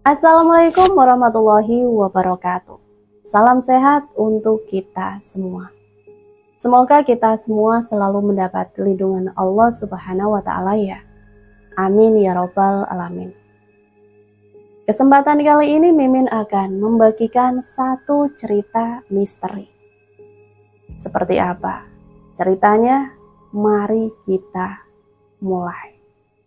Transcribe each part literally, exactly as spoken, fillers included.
Assalamualaikum warahmatullahi wabarakatuh. Salam sehat untuk kita semua. Semoga kita semua selalu mendapat lindungan Allah Subhanahu wa Ta'ala, ya. Amin ya Rabbal Alamin. Kesempatan kali ini Mimin akan membagikan satu cerita misteri. Seperti apa ceritanya? Mari kita mulai.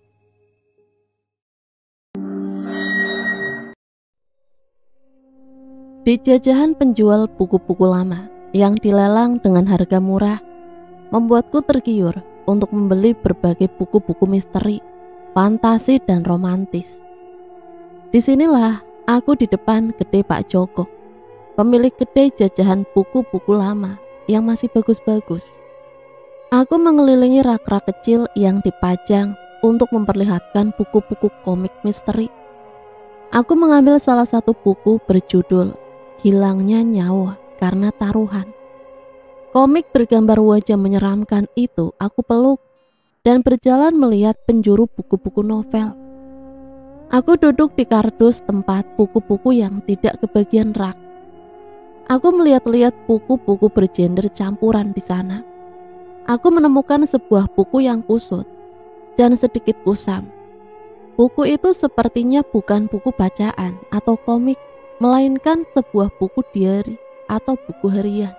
Di jajahan penjual buku-buku lama yang dilelang dengan harga murah, membuatku tergiur untuk membeli berbagai buku-buku misteri, fantasi, dan romantis. Disinilah aku di depan kedai Pak Joko, pemilik kedai jajahan buku-buku lama yang masih bagus-bagus. Aku mengelilingi rak-rak kecil yang dipajang untuk memperlihatkan buku-buku komik misteri. Aku mengambil salah satu buku berjudul Hilangnya Nyawa Karena Taruhan. Komik bergambar wajah menyeramkan itu aku peluk dan berjalan melihat penjuru buku-buku novel. Aku duduk di kardus tempat buku-buku yang tidak kebagian rak. Aku melihat-lihat buku-buku bergender campuran di sana. Aku menemukan sebuah buku yang kusut dan sedikit kusam. Buku itu sepertinya bukan buku bacaan atau komik, melainkan sebuah buku diari atau buku harian.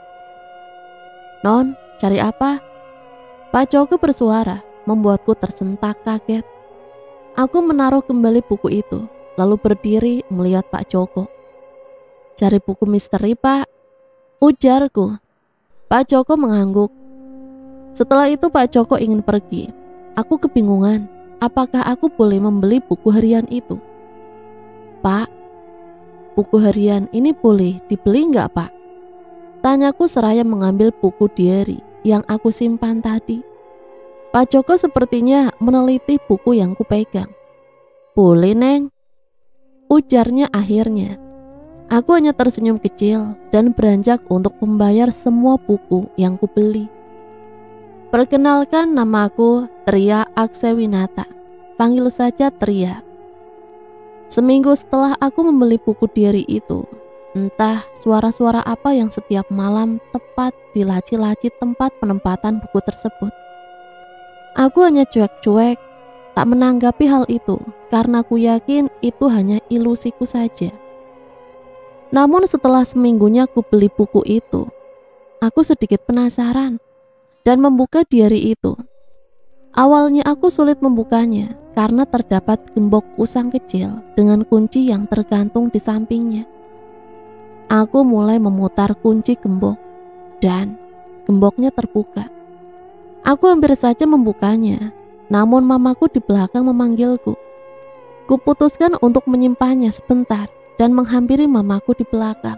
"Non, cari apa?" Pak Joko bersuara, membuatku tersentak kaget. Aku menaruh kembali buku itu, lalu berdiri melihat Pak Joko. "Cari buku misteri, Pak," ujarku. Pak Joko mengangguk. Setelah itu Pak Joko ingin pergi. Aku kebingungan, apakah aku boleh membeli buku harian itu? "Pak, buku harian ini boleh dibeli nggak, Pak?" Tanyaku seraya mengambil buku diari yang aku simpan tadi. Pak Joko sepertinya meneliti buku yang kupegang. "Boleh, Neng," ujarnya akhirnya. Aku hanya tersenyum kecil dan beranjak untuk membayar semua buku yang kubeli. "Perkenalkan, namaku Tria Aksewinata. Panggil saja Tria." Seminggu setelah aku membeli buku diari itu, entah suara-suara apa yang setiap malam tepat di laci-laci tempat penempatan buku tersebut. Aku hanya cuek-cuek, tak menanggapi hal itu karena aku yakin itu hanya ilusiku saja. Namun setelah seminggunya aku beli buku itu, aku sedikit penasaran dan membuka diari itu. Awalnya aku sulit membukanya karena terdapat gembok usang kecil dengan kunci yang tergantung di sampingnya. Aku mulai memutar kunci gembok dan gemboknya terbuka. Aku hampir saja membukanya, namun mamaku di belakang memanggilku. Kuputuskan untuk menyimpannya sebentar dan menghampiri mamaku di belakang.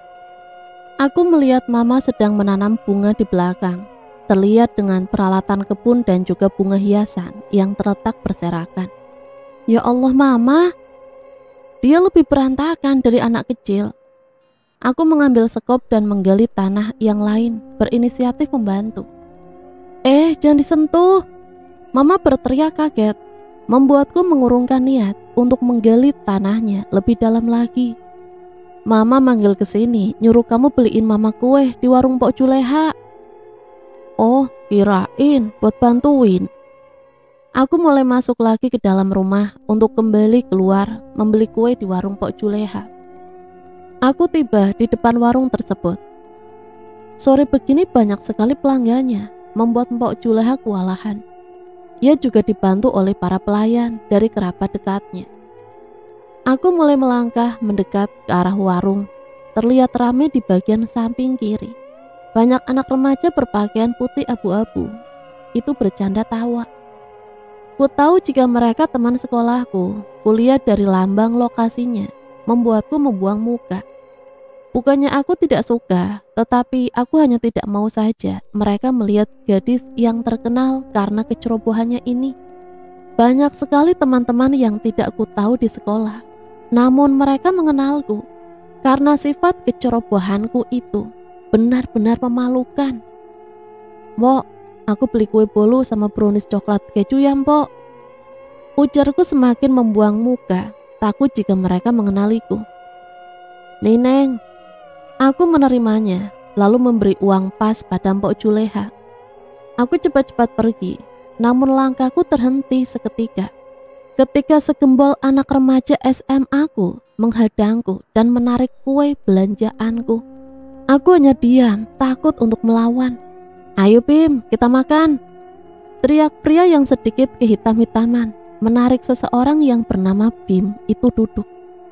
Aku melihat mama sedang menanam bunga di belakang. Terlihat dengan peralatan kebun dan juga bunga hiasan yang terletak berserakan. Ya Allah, Mama, dia lebih berantakan dari anak kecil. Aku mengambil sekop dan menggali tanah yang lain, berinisiatif membantu. "Eh, jangan disentuh!" Mama berteriak kaget, membuatku mengurungkan niat untuk menggali tanahnya lebih dalam lagi. "Mama manggil ke sini, nyuruh kamu beliin Mama kue di warung Pok Juleha." "Oh, kirain buat bantuin." Aku mulai masuk lagi ke dalam rumah untuk kembali keluar membeli kue di warung Pok Juleha. Aku tiba di depan warung tersebut. Sore begini banyak sekali pelanggannya, membuat Pok Juleha kewalahan. Ia juga dibantu oleh para pelayan dari kerabat dekatnya. Aku mulai melangkah mendekat ke arah warung. Terlihat ramai di bagian samping kiri. Banyak anak remaja berpakaian putih abu-abu. Itu bercanda tawa. Ku tahu jika mereka teman sekolahku. Kulihat dari lambang lokasinya, membuatku membuang muka. Bukannya aku tidak suka, tetapi aku hanya tidak mau saja mereka melihat gadis yang terkenal karena kecerobohannya ini. Banyak sekali teman-teman yang tidak ku tahu di sekolah, namun mereka mengenalku karena sifat kecerobohanku itu benar-benar memalukan. "Mbok, aku beli kue bolu sama brownies coklat keju ya, Mbok," ujarku semakin membuang muka takut jika mereka mengenaliku. "Neneng." Aku menerimanya, lalu memberi uang pas pada Mpok Juleha. Aku cepat-cepat pergi, namun langkahku terhenti seketika ketika segembol anak remaja S M A-ku menghadangku dan menarik kue belanjaanku. Aku hanya diam, takut untuk melawan. "Ayo Bim, kita makan," teriak pria yang sedikit kehitam-hitaman, menarik seseorang yang bernama Bim itu duduk.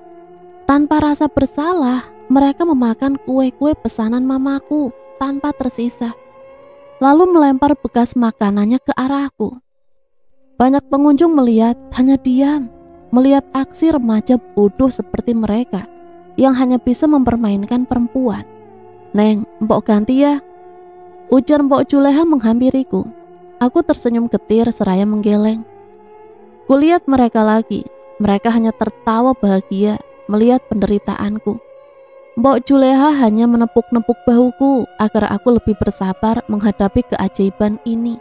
Tanpa rasa bersalah, mereka memakan kue-kue pesanan mamaku tanpa tersisa, lalu melempar bekas makanannya ke arahku. Banyak pengunjung melihat, hanya diam, melihat aksi remaja bodoh seperti mereka yang hanya bisa mempermainkan perempuan. "Neng, Mpok ganti ya," ujar Mpok Juleha menghampiriku. Aku tersenyum getir seraya menggeleng. Kulihat mereka lagi, mereka hanya tertawa bahagia melihat penderitaanku. Mpok Juleha hanya menepuk-nepuk bahuku agar aku lebih bersabar menghadapi keajaiban ini.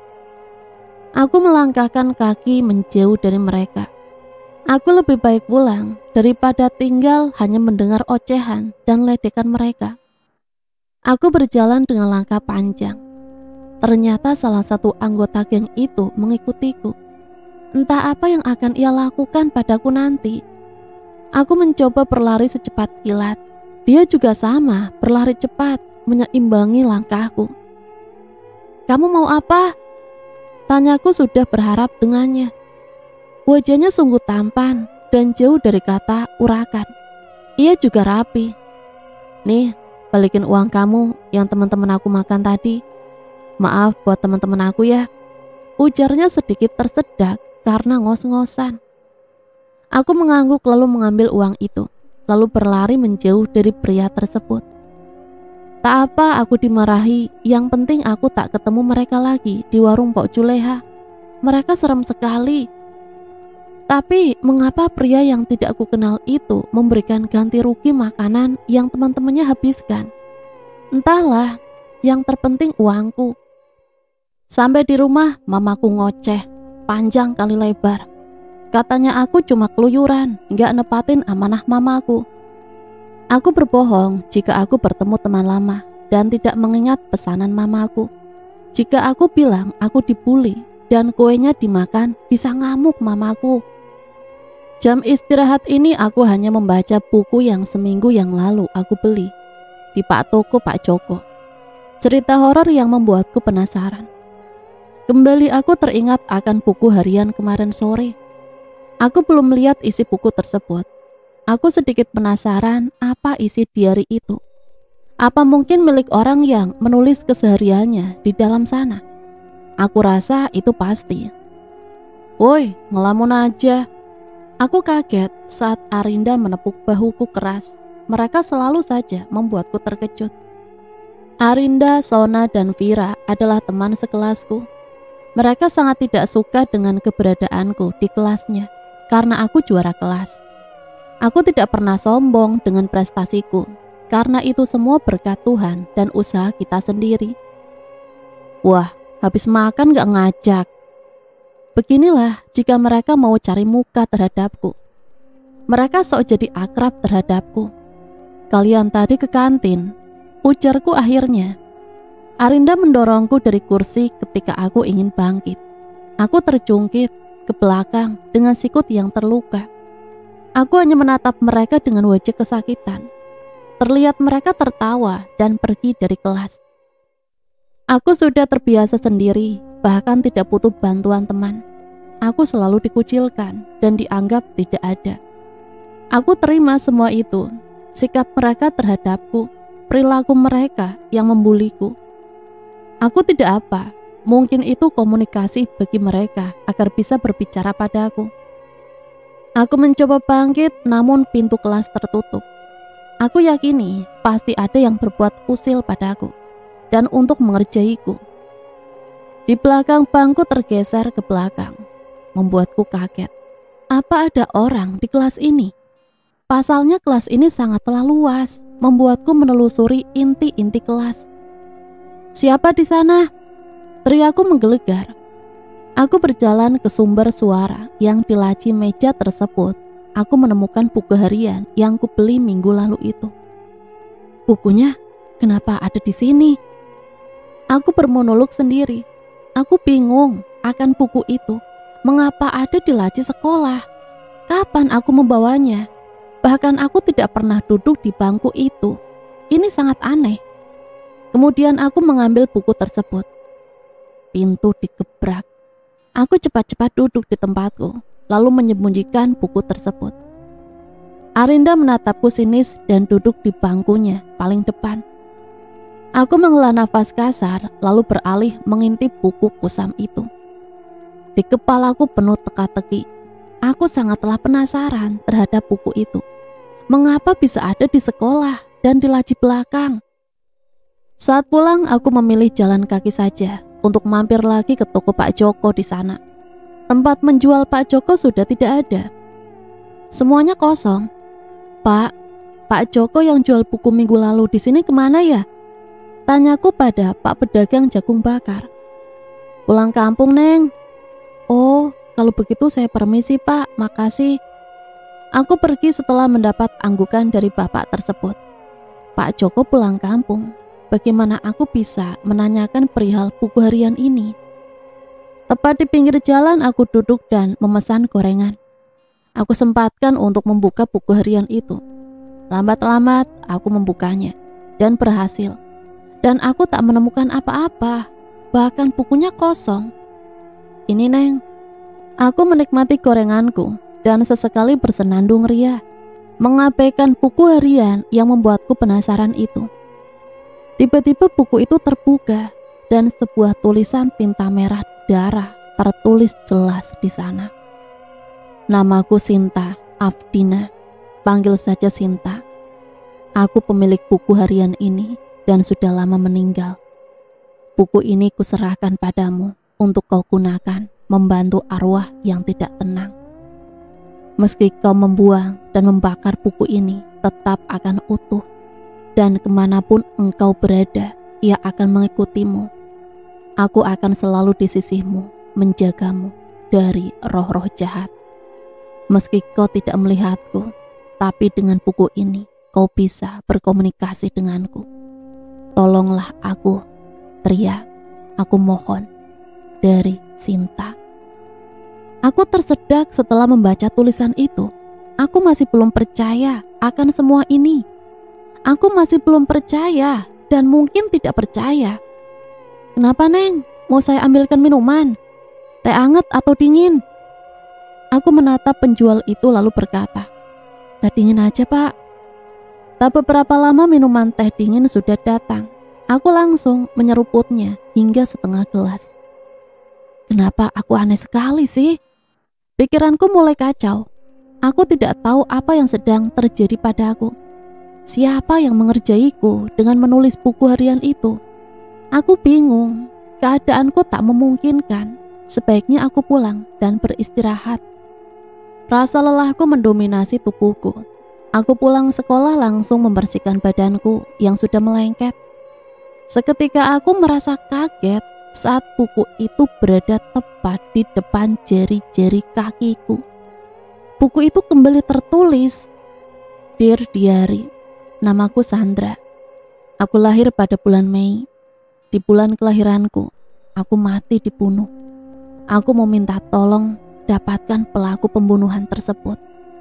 Aku melangkahkan kaki menjauh dari mereka. Aku lebih baik pulang daripada tinggal hanya mendengar ocehan dan ledekan mereka. Aku berjalan dengan langkah panjang. Ternyata salah satu anggota geng itu mengikutiku. Entah apa yang akan ia lakukan padaku nanti. Aku mencoba berlari secepat kilat. Dia juga sama, berlari cepat, menyeimbangi langkahku. "Kamu mau apa?" tanyaku sudah berharap dengannya. Wajahnya sungguh tampan dan jauh dari kata urakan. Ia juga rapi. "Nih, balikin uang kamu yang teman-teman aku makan tadi. Maaf buat teman-teman aku ya," ujarnya sedikit tersedak karena ngos-ngosan. Aku mengangguk lalu mengambil uang itu, lalu berlari menjauh dari pria tersebut. Tak apa aku dimarahi, yang penting aku tak ketemu mereka lagi di warung Mpok Juleha. Mereka serem sekali. Tapi mengapa pria yang tidak aku kenal itu memberikan ganti rugi makanan yang teman-temannya habiskan? Entahlah, yang terpenting uangku. Sampai di rumah mamaku ngoceh, panjang kali lebar. Katanya aku cuma keluyuran, gak nepatin amanah mamaku. Aku berbohong jika aku bertemu teman lama dan tidak mengingat pesanan mamaku. Jika aku bilang aku dibully dan kuenya dimakan, bisa ngamuk mamaku. Jam istirahat ini aku hanya membaca buku yang seminggu yang lalu aku beli di Pak Toko Pak Joko. Cerita horor yang membuatku penasaran. Kembali aku teringat akan buku harian kemarin sore. Aku belum melihat isi buku tersebut. Aku sedikit penasaran apa isi diari itu. Apa mungkin milik orang yang menulis kesehariannya di dalam sana? Aku rasa itu pasti. "Woi, ngelamun aja." Aku kaget saat Arinda menepuk bahuku keras. Mereka selalu saja membuatku terkejut. Arinda, Sona, dan Vira adalah teman sekelasku. Mereka sangat tidak suka dengan keberadaanku di kelasnya karena aku juara kelas. Aku tidak pernah sombong dengan prestasiku, karena itu semua berkat Tuhan dan usaha kita sendiri. Wah, habis makan gak ngajak. Beginilah jika mereka mau cari muka terhadapku. Mereka sok jadi akrab terhadapku. "Kalian tadi ke kantin," ujarku akhirnya. Arinda mendorongku dari kursi ketika aku ingin bangkit. Aku terjungkit ke belakang dengan sikut yang terluka. Aku hanya menatap mereka dengan wajah kesakitan. Terlihat mereka tertawa dan pergi dari kelas. Aku sudah terbiasa sendiri, bahkan tidak butuh bantuan teman. Aku selalu dikucilkan dan dianggap tidak ada. Aku terima semua itu, sikap mereka terhadapku, perilaku mereka yang membuliku. Aku tidak apa. Mungkin itu komunikasi bagi mereka agar bisa berbicara padaku. Aku mencoba bangkit, namun pintu kelas tertutup. Aku yakini pasti ada yang berbuat usil padaku dan untuk mengerjaiku. Di belakang bangku tergeser ke belakang, membuatku kaget. Apa ada orang di kelas ini? Pasalnya kelas ini sangatlah luas, membuatku menelusuri inti-inti kelas. "Siapa di sana?" teriakku menggelegar. Aku berjalan ke sumber suara yang di laci meja tersebut aku menemukan buku harian yang kubeli minggu lalu itu. Bukunya kenapa ada di sini? Aku bermonolog sendiri. Aku bingung akan buku itu. Mengapa ada di laci sekolah? Kapan aku membawanya? Bahkan aku tidak pernah duduk di bangku itu. Ini sangat aneh. Kemudian aku mengambil buku tersebut. Pintu digebrak. Aku cepat-cepat duduk di tempatku, lalu menyembunyikan buku tersebut. Arinda menatapku sinis dan duduk di bangkunya paling depan. Aku menghela nafas kasar, lalu beralih mengintip buku kusam itu. Di kepalaku penuh teka-teki. Aku sangatlah penasaran terhadap buku itu. Mengapa bisa ada di sekolah dan di laci belakang? Saat pulang, aku memilih jalan kaki saja untuk mampir lagi ke toko Pak Joko di sana. Tempat menjual Pak Joko sudah tidak ada. Semuanya kosong. Pak, Pak Joko yang jual buku minggu lalu di sini kemana ya? Tanyaku pada Pak pedagang jagung bakar. Pulang kampung, Neng. Oh, kalau begitu saya permisi, Pak. Makasih. Aku pergi setelah mendapat anggukan dari bapak tersebut. Pak Joko pulang kampung. Bagaimana aku bisa menanyakan perihal buku harian ini? Tepat di pinggir jalan aku duduk dan memesan gorengan. Aku sempatkan untuk membuka buku harian itu. Lambat-lambat aku membukanya dan berhasil. Dan aku tak menemukan apa-apa, bahkan bukunya kosong. Ini, Neng. Aku menikmati gorenganku dan sesekali bersenandung ria, mengabaikan buku harian yang membuatku penasaran itu. Tiba-tiba buku itu terbuka dan sebuah tulisan tinta merah darah tertulis jelas di sana. Namaku Sinta Afdina, panggil saja Sinta. Aku pemilik buku harian ini dan sudah lama meninggal. Buku ini kuserahkan padamu untuk kau gunakan membantu arwah yang tidak tenang. Meski kau membuang dan membakar buku ini, tetap akan utuh. Dan kemanapun engkau berada, ia akan mengikutimu. Aku akan selalu di sisimu, menjagamu dari roh-roh jahat. Meski kau tidak melihatku, tapi dengan buku ini kau bisa berkomunikasi denganku. Tolonglah aku, Tria, aku mohon, dari Sinta. Aku tersedak setelah membaca tulisan itu. Aku masih belum percaya akan semua ini. Aku masih belum percaya dan mungkin tidak percaya. Kenapa, Neng? Mau saya ambilkan minuman? Teh anget atau dingin? Aku menatap penjual itu lalu berkata, teh dingin aja, Pak. Tak beberapa lama minuman teh dingin sudah datang. Aku langsung menyeruputnya hingga setengah gelas. Kenapa aku aneh sekali sih? Pikiranku mulai kacau. Aku tidak tahu apa yang sedang terjadi padaku. Siapa yang mengerjaiku dengan menulis buku harian itu? Aku bingung. Keadaanku tak memungkinkan. Sebaiknya aku pulang dan beristirahat. Rasa lelahku mendominasi tubuhku. Aku pulang sekolah langsung membersihkan badanku yang sudah melengket. Seketika aku merasa kaget saat buku itu berada tepat di depan jari-jari kakiku. Buku itu kembali tertulis, Dear Diary, namaku Sandra. Aku lahir pada bulan Mei. Di bulan kelahiranku, aku mati dibunuh. Aku meminta tolong dapatkan pelaku pembunuhan tersebut.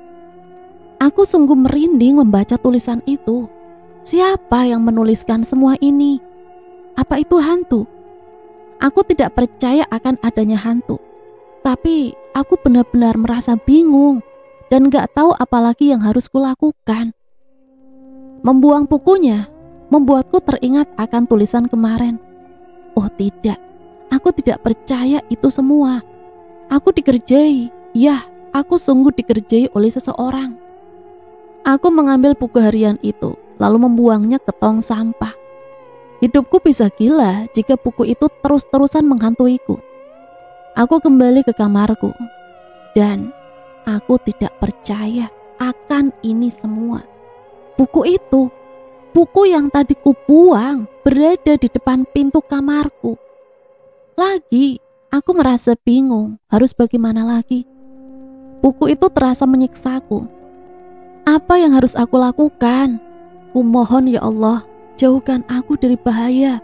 Aku sungguh merinding membaca tulisan itu. Siapa yang menuliskan semua ini? Apa itu hantu? Aku tidak percaya akan adanya hantu. Tapi aku benar-benar merasa bingung dan gak tahu apalagi yang harus kulakukan. Membuang bukunya membuatku teringat akan tulisan kemarin. Oh tidak, aku tidak percaya itu semua. Aku dikerjai, ya aku sungguh dikerjai oleh seseorang. Aku mengambil buku harian itu, lalu membuangnya ke tong sampah. Hidupku bisa gila jika buku itu terus-terusan menghantuiku. Aku kembali ke kamarku, dan aku tidak percaya akan ini semua. Buku itu, buku yang tadi kubuang, berada di depan pintu kamarku. Lagi, aku merasa bingung harus bagaimana lagi. Buku itu terasa menyiksaku. Apa yang harus aku lakukan? Kumohon ya Allah, jauhkan aku dari bahaya.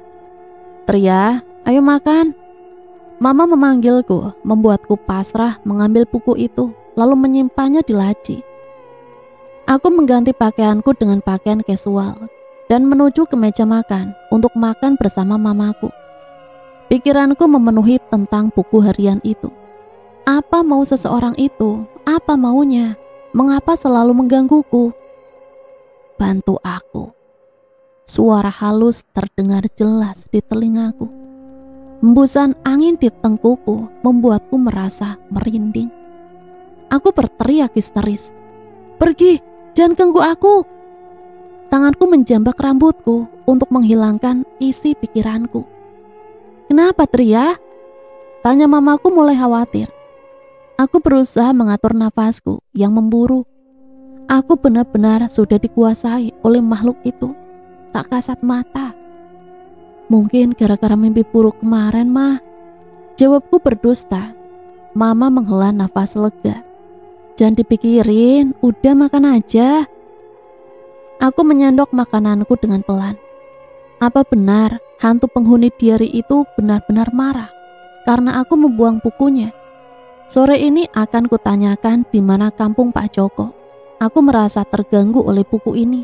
Tria, ayo makan. Mama memanggilku, membuatku pasrah mengambil buku itu, lalu menyimpannya di laci. Aku mengganti pakaianku dengan pakaian casual dan menuju ke meja makan untuk makan bersama mamaku. Pikiranku memenuhi tentang buku harian itu. Apa mau seseorang itu? Apa maunya? Mengapa selalu menggangguku? Bantu aku. Suara halus terdengar jelas di telingaku. Hembusan angin di tengkuku membuatku merasa merinding. Aku berteriak histeris. Pergi, jangan ganggu aku. Tanganku menjambak rambutku untuk menghilangkan isi pikiranku. Kenapa, Tria? Tanya mamaku mulai khawatir. Aku berusaha mengatur nafasku yang memburu. Aku benar-benar sudah dikuasai oleh makhluk itu. Tak kasat mata. Mungkin gara-gara mimpi buruk kemarin, mah. Jawabku berdusta. Mama menghela nafas lega. Jangan dipikirin, udah makan aja. Aku menyendok makananku dengan pelan. Apa benar hantu penghuni diari itu benar-benar marah karena aku membuang bukunya? Sore ini akan kutanyakan di mana kampung Pak Joko. Aku merasa terganggu oleh buku ini.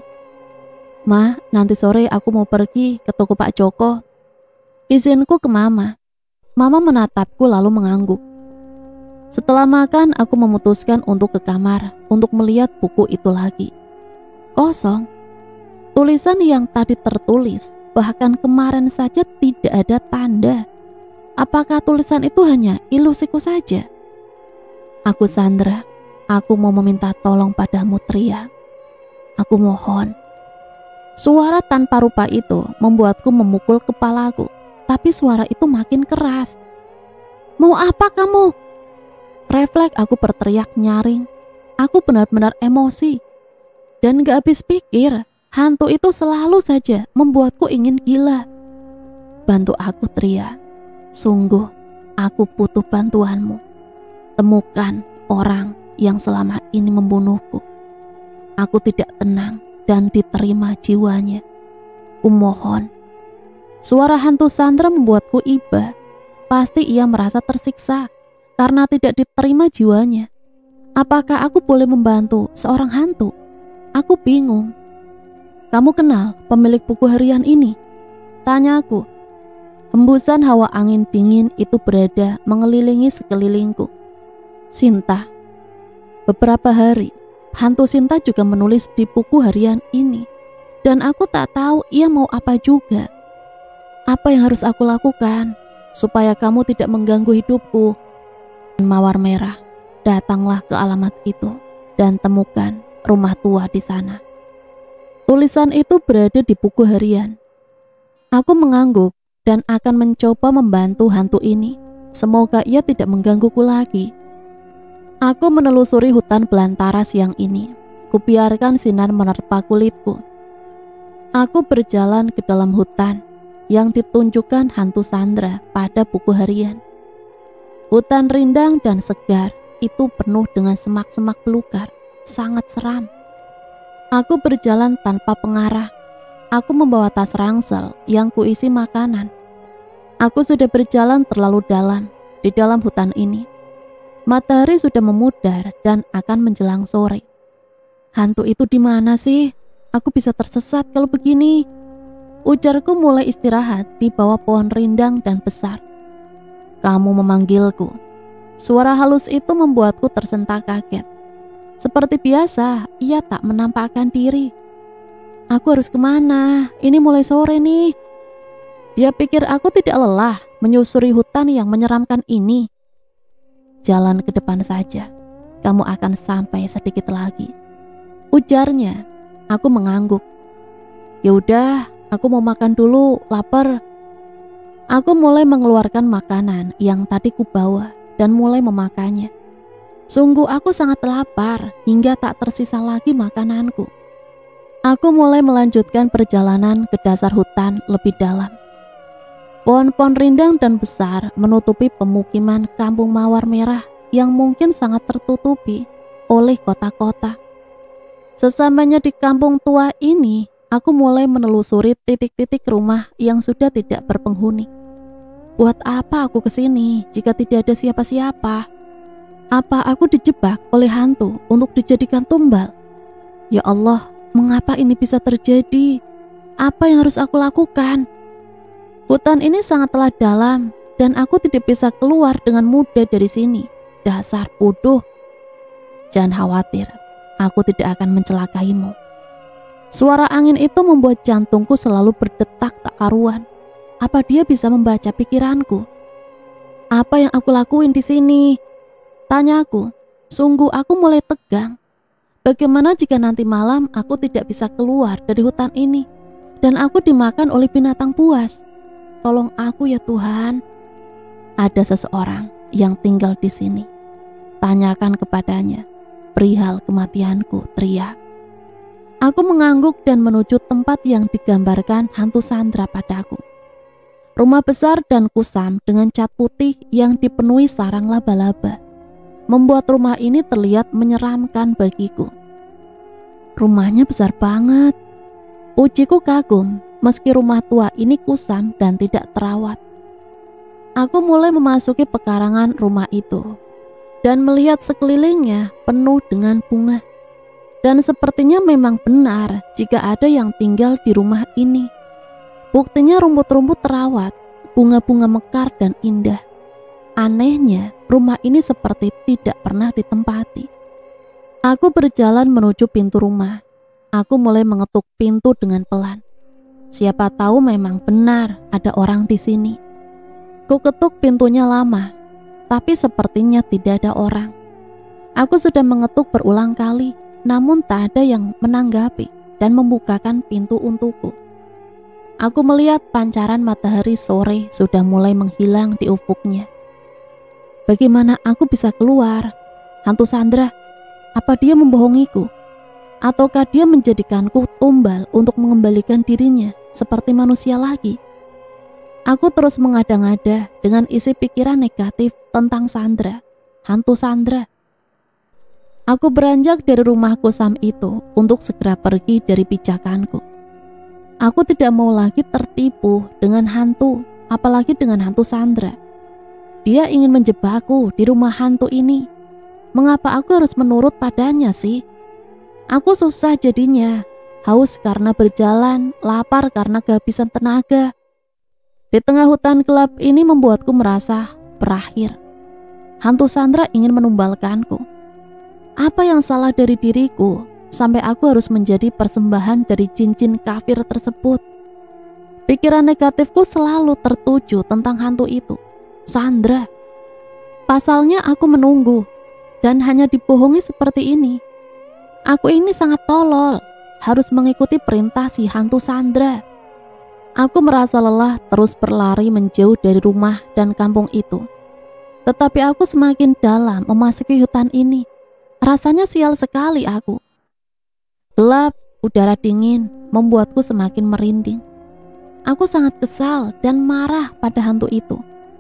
Ma, nanti sore aku mau pergi ke toko Pak Joko. Izinku ke mama. Mama menatapku lalu mengangguk. Setelah makan, aku memutuskan untuk ke kamar untuk melihat buku itu lagi. Kosong. Tulisan yang tadi tertulis, bahkan kemarin saja tidak ada tanda. Apakah tulisan itu hanya ilusiku saja? Aku Sandra, aku mau meminta tolong padamu, Tria. Aku mohon. Suara tanpa rupa itu membuatku memukul kepalaku, tapi suara itu makin keras. Mau apa kamu? Refleks aku berteriak nyaring. Aku benar-benar emosi. Dan gak habis pikir, hantu itu selalu saja membuatku ingin gila. Bantu aku, Tria. Sungguh, aku butuh bantuanmu. Temukan orang yang selama ini membunuhku. Aku tidak tenang dan diterima jiwanya. Kumohon. Suara hantu Sandra membuatku iba. Pasti ia merasa tersiksa karena tidak diterima jiwanya. Apakah aku boleh membantu seorang hantu? Aku bingung. Kamu kenal pemilik buku harian ini? Tanya aku. Hembusan hawa angin dingin itu berada mengelilingi sekelilingku. Sinta. Beberapa hari, hantu Sinta juga menulis di buku harian ini. Dan aku tak tahu ia mau apa juga. Apa yang harus aku lakukan supaya kamu tidak mengganggu hidupku? Mawar merah, datanglah ke alamat itu dan temukan rumah tua di sana. Tulisan itu berada di buku harian. Aku mengangguk dan akan mencoba membantu hantu ini. Semoga ia tidak menggangguku lagi. Aku menelusuri hutan belantara siang ini. Kubiarkan sinar menerpa kulitku. Aku berjalan ke dalam hutan yang ditunjukkan hantu Sandra pada buku harian. Hutan rindang dan segar itu penuh dengan semak-semak belukar, sangat seram. Aku berjalan tanpa pengarah. Aku membawa tas ransel yang kuisi makanan. Aku sudah berjalan terlalu dalam di dalam hutan ini. Matahari sudah memudar dan akan menjelang sore. Hantu itu di mana sih? Aku bisa tersesat kalau begini. Ujarku mulai istirahat di bawah pohon rindang dan besar. Kamu memanggilku. Suara halus itu membuatku tersentak kaget. Seperti biasa, ia tak menampakkan diri. Aku harus kemana? Ini mulai sore nih. Dia pikir aku tidak lelah menyusuri hutan yang menyeramkan ini. Jalan ke depan saja, kamu akan sampai sedikit lagi. Ujarnya. Aku mengangguk. Ya udah, aku mau makan dulu, lapar. Aku mulai mengeluarkan makanan yang tadi kubawa dan mulai memakannya. Sungguh aku sangat lapar hingga tak tersisa lagi makananku. Aku mulai melanjutkan perjalanan ke dasar hutan lebih dalam. Pohon-pohon rindang dan besar menutupi pemukiman kampung Mawar Merah yang mungkin sangat tertutupi oleh kota-kota. Sesampainya di kampung tua ini, aku mulai menelusuri titik-titik rumah yang sudah tidak berpenghuni. Buat apa aku kesini jika tidak ada siapa-siapa? Apa aku dijebak oleh hantu untuk dijadikan tumbal? Ya Allah, mengapa ini bisa terjadi? Apa yang harus aku lakukan? Hutan ini sangatlah dalam dan aku tidak bisa keluar dengan mudah dari sini. Dasar bodoh. Jangan khawatir, aku tidak akan mencelakaimu. Suara angin itu membuat jantungku selalu berdetak tak karuan. Apa dia bisa membaca pikiranku? Apa yang aku lakuin di sini? Tanyaku. Sungguh aku mulai tegang. Bagaimana jika nanti malam aku tidak bisa keluar dari hutan ini dan aku dimakan oleh binatang buas? Tolong aku ya Tuhan. Ada seseorang yang tinggal di sini. Tanyakan kepadanya perihal kematianku, Tria. Aku mengangguk dan menuju tempat yang digambarkan hantu Sandra padaku. Rumah besar dan kusam dengan cat putih yang dipenuhi sarang laba-laba membuat rumah ini terlihat menyeramkan bagiku. Rumahnya besar banget. Ujiku kagum meski rumah tua ini kusam dan tidak terawat. Aku mulai memasuki pekarangan rumah itu dan melihat sekelilingnya penuh dengan bunga. Dan sepertinya memang benar jika ada yang tinggal di rumah ini. Buktinya rumput-rumput terawat, bunga-bunga mekar dan indah. Anehnya, rumah ini seperti tidak pernah ditempati. Aku berjalan menuju pintu rumah. Aku mulai mengetuk pintu dengan pelan. Siapa tahu memang benar ada orang di sini. Ku ketuk pintunya lama, tapi sepertinya tidak ada orang. Aku sudah mengetuk berulang kali, namun tak ada yang menanggapi dan membukakan pintu untukku. Aku melihat pancaran matahari sore sudah mulai menghilang di ufuknya. Bagaimana aku bisa keluar? Hantu Sandra, apa dia membohongiku? Ataukah dia menjadikanku tumbal untuk mengembalikan dirinya seperti manusia lagi? Aku terus mengada-ngada dengan isi pikiran negatif tentang Sandra, hantu Sandra. Aku beranjak dari rumah kusam itu untuk segera pergi dari pijakanku. Aku tidak mau lagi tertipu dengan hantu, apalagi dengan hantu Sandra. Dia ingin menjebakku di rumah hantu ini. Mengapa aku harus menurut padanya sih? Aku susah jadinya, haus karena berjalan, lapar karena kehabisan tenaga. Di tengah hutan gelap ini membuatku merasa berakhir. Hantu Sandra ingin menumbalkanku. Apa yang salah dari diriku sampai aku harus menjadi persembahan dari jin-jin kafir tersebut? Pikiran negatifku selalu tertuju tentang hantu itu, Sandra. Pasalnya aku menunggu dan hanya dibohongi seperti ini. Aku ini sangat tolol, harus mengikuti perintah si hantu Sandra. Aku merasa lelah terus berlari menjauh dari rumah dan kampung itu. Tetapi aku semakin dalam memasuki hutan ini. Rasanya sial sekali aku. Gelap, udara dingin membuatku semakin merinding. Aku sangat kesal dan marah pada hantu itu.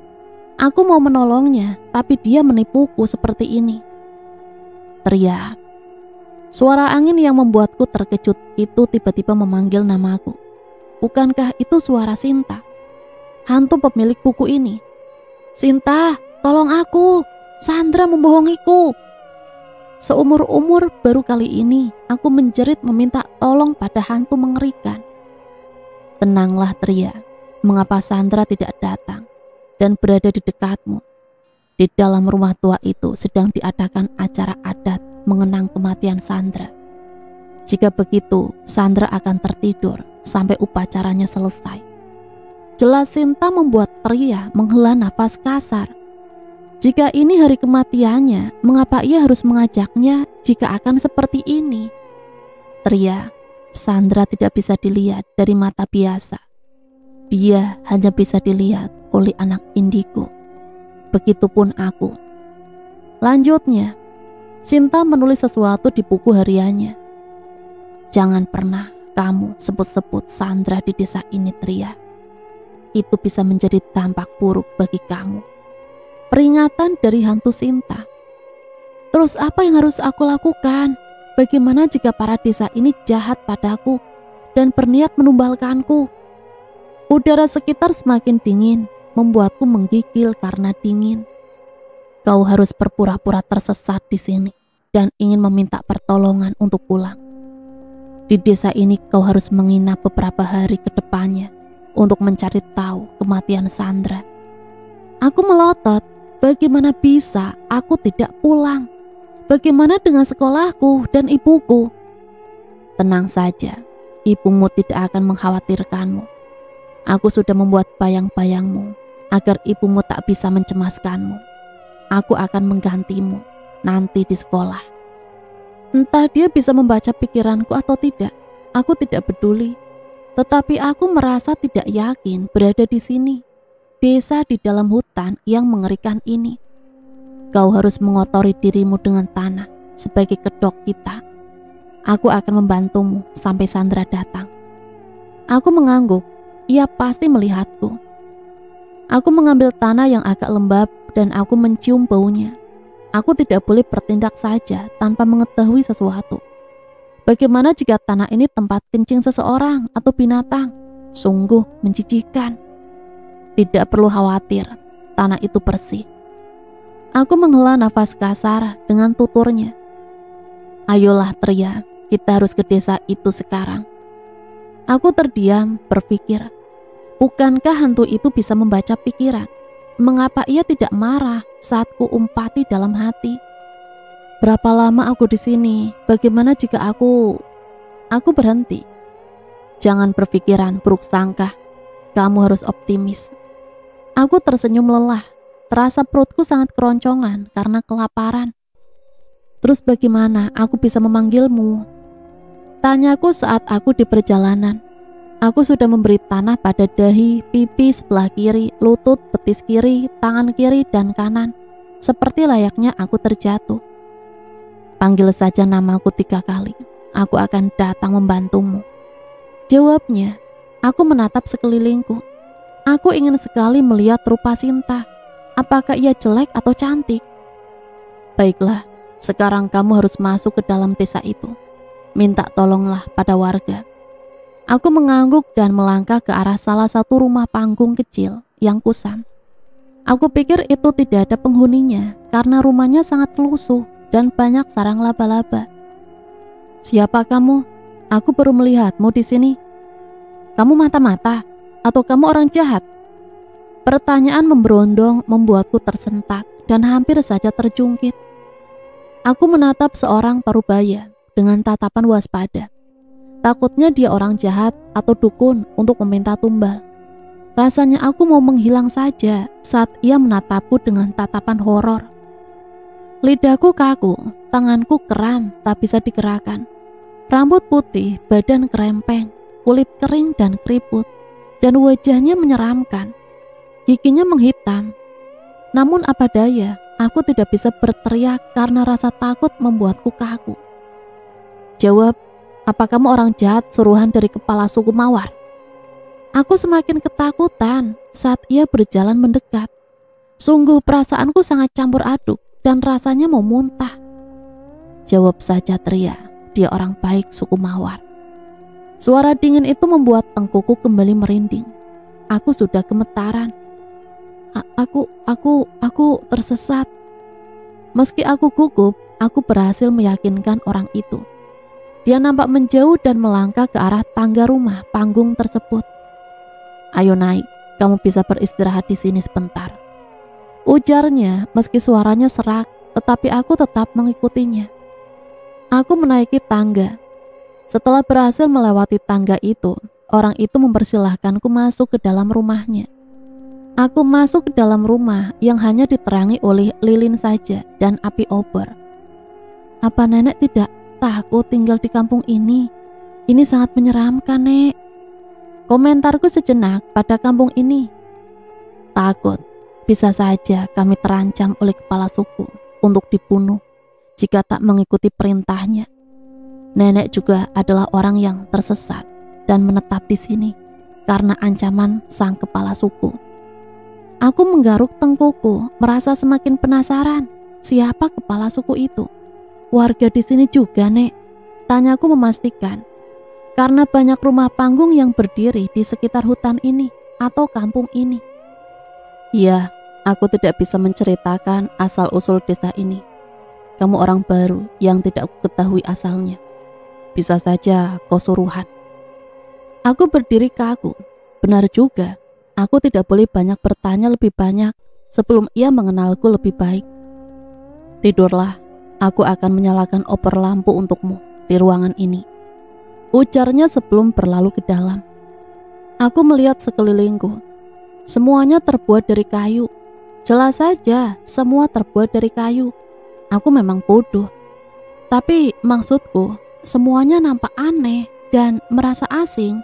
Aku mau menolongnya, tapi dia menipuku seperti ini. Teriak. Suara angin yang membuatku terkejut itu tiba-tiba memanggil namaku. Bukankah itu suara Sinta, hantu pemilik buku ini? Sinta, tolong aku. Sandra membohongiku. Seumur-umur baru kali ini aku menjerit meminta tolong pada hantu mengerikan. Tenanglah Tria, mengapa Sandra tidak datang dan berada di dekatmu? Di dalam rumah tua itu sedang diadakan acara adat mengenang kematian Sandra. Jika begitu, Sandra akan tertidur sampai upacaranya selesai. Jelas Sinta membuat Tria menghela nafas kasar. Jika ini hari kematiannya, mengapa ia harus mengajaknya jika akan seperti ini? Tria, Sandra tidak bisa dilihat dari mata biasa. Dia hanya bisa dilihat oleh anak indigo. Begitupun aku. Lanjutnya, Sinta menulis sesuatu di buku hariannya. Jangan pernah kamu sebut-sebut Sandra di desa ini, Tria. Itu bisa menjadi dampak buruk bagi kamu. Peringatan dari hantu Sinta. Terus apa yang harus aku lakukan? Bagaimana jika para desa ini jahat padaku dan berniat menumbalkanku? Udara sekitar semakin dingin, membuatku menggigil karena dingin. Kau harus berpura-pura tersesat di sini dan ingin meminta pertolongan untuk pulang. Di desa ini kau harus menginap beberapa hari ke depannya untuk mencari tahu kematian Sandra. Aku melotot, bagaimana bisa aku tidak pulang? Bagaimana dengan sekolahku dan ibuku? Tenang saja, ibumu tidak akan mengkhawatirkanmu. Aku sudah membuat bayang-bayangmu agar ibumu tak bisa mencemaskanmu. Aku akan menggantimu nanti di sekolah. Entah dia bisa membaca pikiranku atau tidak, aku tidak peduli. Tetapi aku merasa tidak yakin berada di sini, desa di dalam hutan yang mengerikan ini. Kau harus mengotori dirimu dengan tanah sebagai kedok kita. Aku akan membantumu sampai Sandra datang. Aku mengangguk, ia pasti melihatku. Aku mengambil tanah yang agak lembab dan aku mencium baunya. Aku tidak boleh bertindak saja tanpa mengetahui sesuatu. Bagaimana jika tanah ini tempat kencing seseorang atau binatang? Sungguh menjijikan. Tidak perlu khawatir, tanah itu bersih. Aku menghela nafas kasar dengan tuturnya. Ayolah Tria, kita harus ke desa itu sekarang. Aku terdiam, berpikir, bukankah hantu itu bisa membaca pikiran? Mengapa ia tidak marah saat ku umpati dalam hati? Berapa lama aku di sini? Bagaimana jika aku... Aku berhenti. Jangan berpikiran buruk sangka. Kamu harus optimis. Aku tersenyum lelah. Terasa perutku sangat keroncongan karena kelaparan. Terus bagaimana aku bisa memanggilmu? Tanyaku saat aku di perjalanan. Aku sudah memberi tanah pada dahi, pipi sebelah kiri, lutut, betis kiri, tangan kiri, dan kanan. Seperti layaknya aku terjatuh. Panggil saja namaku tiga kali. Aku akan datang membantumu. Jawabnya, aku menatap sekelilingku. Aku ingin sekali melihat rupa Sinta. Apakah ia jelek atau cantik? Baiklah, sekarang kamu harus masuk ke dalam desa itu. Minta tolonglah pada warga. Aku mengangguk dan melangkah ke arah salah satu rumah panggung kecil yang kusam. Aku pikir itu tidak ada penghuninya karena rumahnya sangat lusuh dan banyak sarang laba-laba. Siapa kamu? Aku baru melihatmu di sini. Kamu mata-mata atau kamu orang jahat? Pertanyaan memberondong membuatku tersentak dan hampir saja terjungkit. Aku menatap seorang parubaya dengan tatapan waspada. Takutnya dia orang jahat atau dukun untuk meminta tumbal. Rasanya aku mau menghilang saja saat ia menatapku dengan tatapan horor. Lidahku kaku, tanganku kram tak bisa digerakkan. Rambut putih, badan kerempeng, kulit kering dan keriput, dan wajahnya menyeramkan. Giginya menghitam. Namun apa daya, aku tidak bisa berteriak karena rasa takut membuatku kaku. Jawab, apa kamu orang jahat suruhan dari kepala suku Mawar? Aku semakin ketakutan saat ia berjalan mendekat. Sungguh perasaanku sangat campur aduk dan rasanya mau muntah. Jawab saja Tria, dia orang baik suku Mawar. Suara dingin itu membuat tengkuku kembali merinding. Aku sudah gemetaran. A- aku, aku, aku tersesat. Meski aku gugup, aku berhasil meyakinkan orang itu. Dia nampak menjauh dan melangkah ke arah tangga rumah panggung tersebut. Ayo naik, kamu bisa beristirahat di sini sebentar. Ujarnya meski suaranya serak, tetapi aku tetap mengikutinya. Aku menaiki tangga. Setelah berhasil melewati tangga itu, orang itu mempersilahkanku masuk ke dalam rumahnya. Aku masuk ke dalam rumah yang hanya diterangi oleh lilin saja dan api obor. Apa nenek tidak takut tinggal di kampung ini? Ini sangat menyeramkan, Nek. Komentarku sejenak pada kampung ini. Takut, bisa saja kami terancam oleh kepala suku untuk dibunuh jika tak mengikuti perintahnya. Nenek juga adalah orang yang tersesat dan menetap di sini karena ancaman sang kepala suku. Aku menggaruk tengkuku, merasa semakin penasaran. siapa kepala suku itu. Warga di sini juga, Nek, tanyaku memastikan. Karena banyak rumah panggung yang berdiri di sekitar hutan ini atau kampung ini. Iya, aku tidak bisa menceritakan asal-usul desa ini. Kamu orang baru yang tidak ketahui asalnya. Bisa saja kau suruhan. Aku berdiri kaku. Benar juga, aku tidak boleh banyak bertanya lebih banyak sebelum ia mengenalku lebih baik. Tidurlah, aku akan menyalakan obor lampu untukmu di ruangan ini, ujarnya sebelum berlalu ke dalam. Aku melihat sekelilingku. Semuanya terbuat dari kayu. Jelas saja, semua terbuat dari kayu. Aku memang bodoh. Tapi maksudku, semuanya nampak aneh dan merasa asing.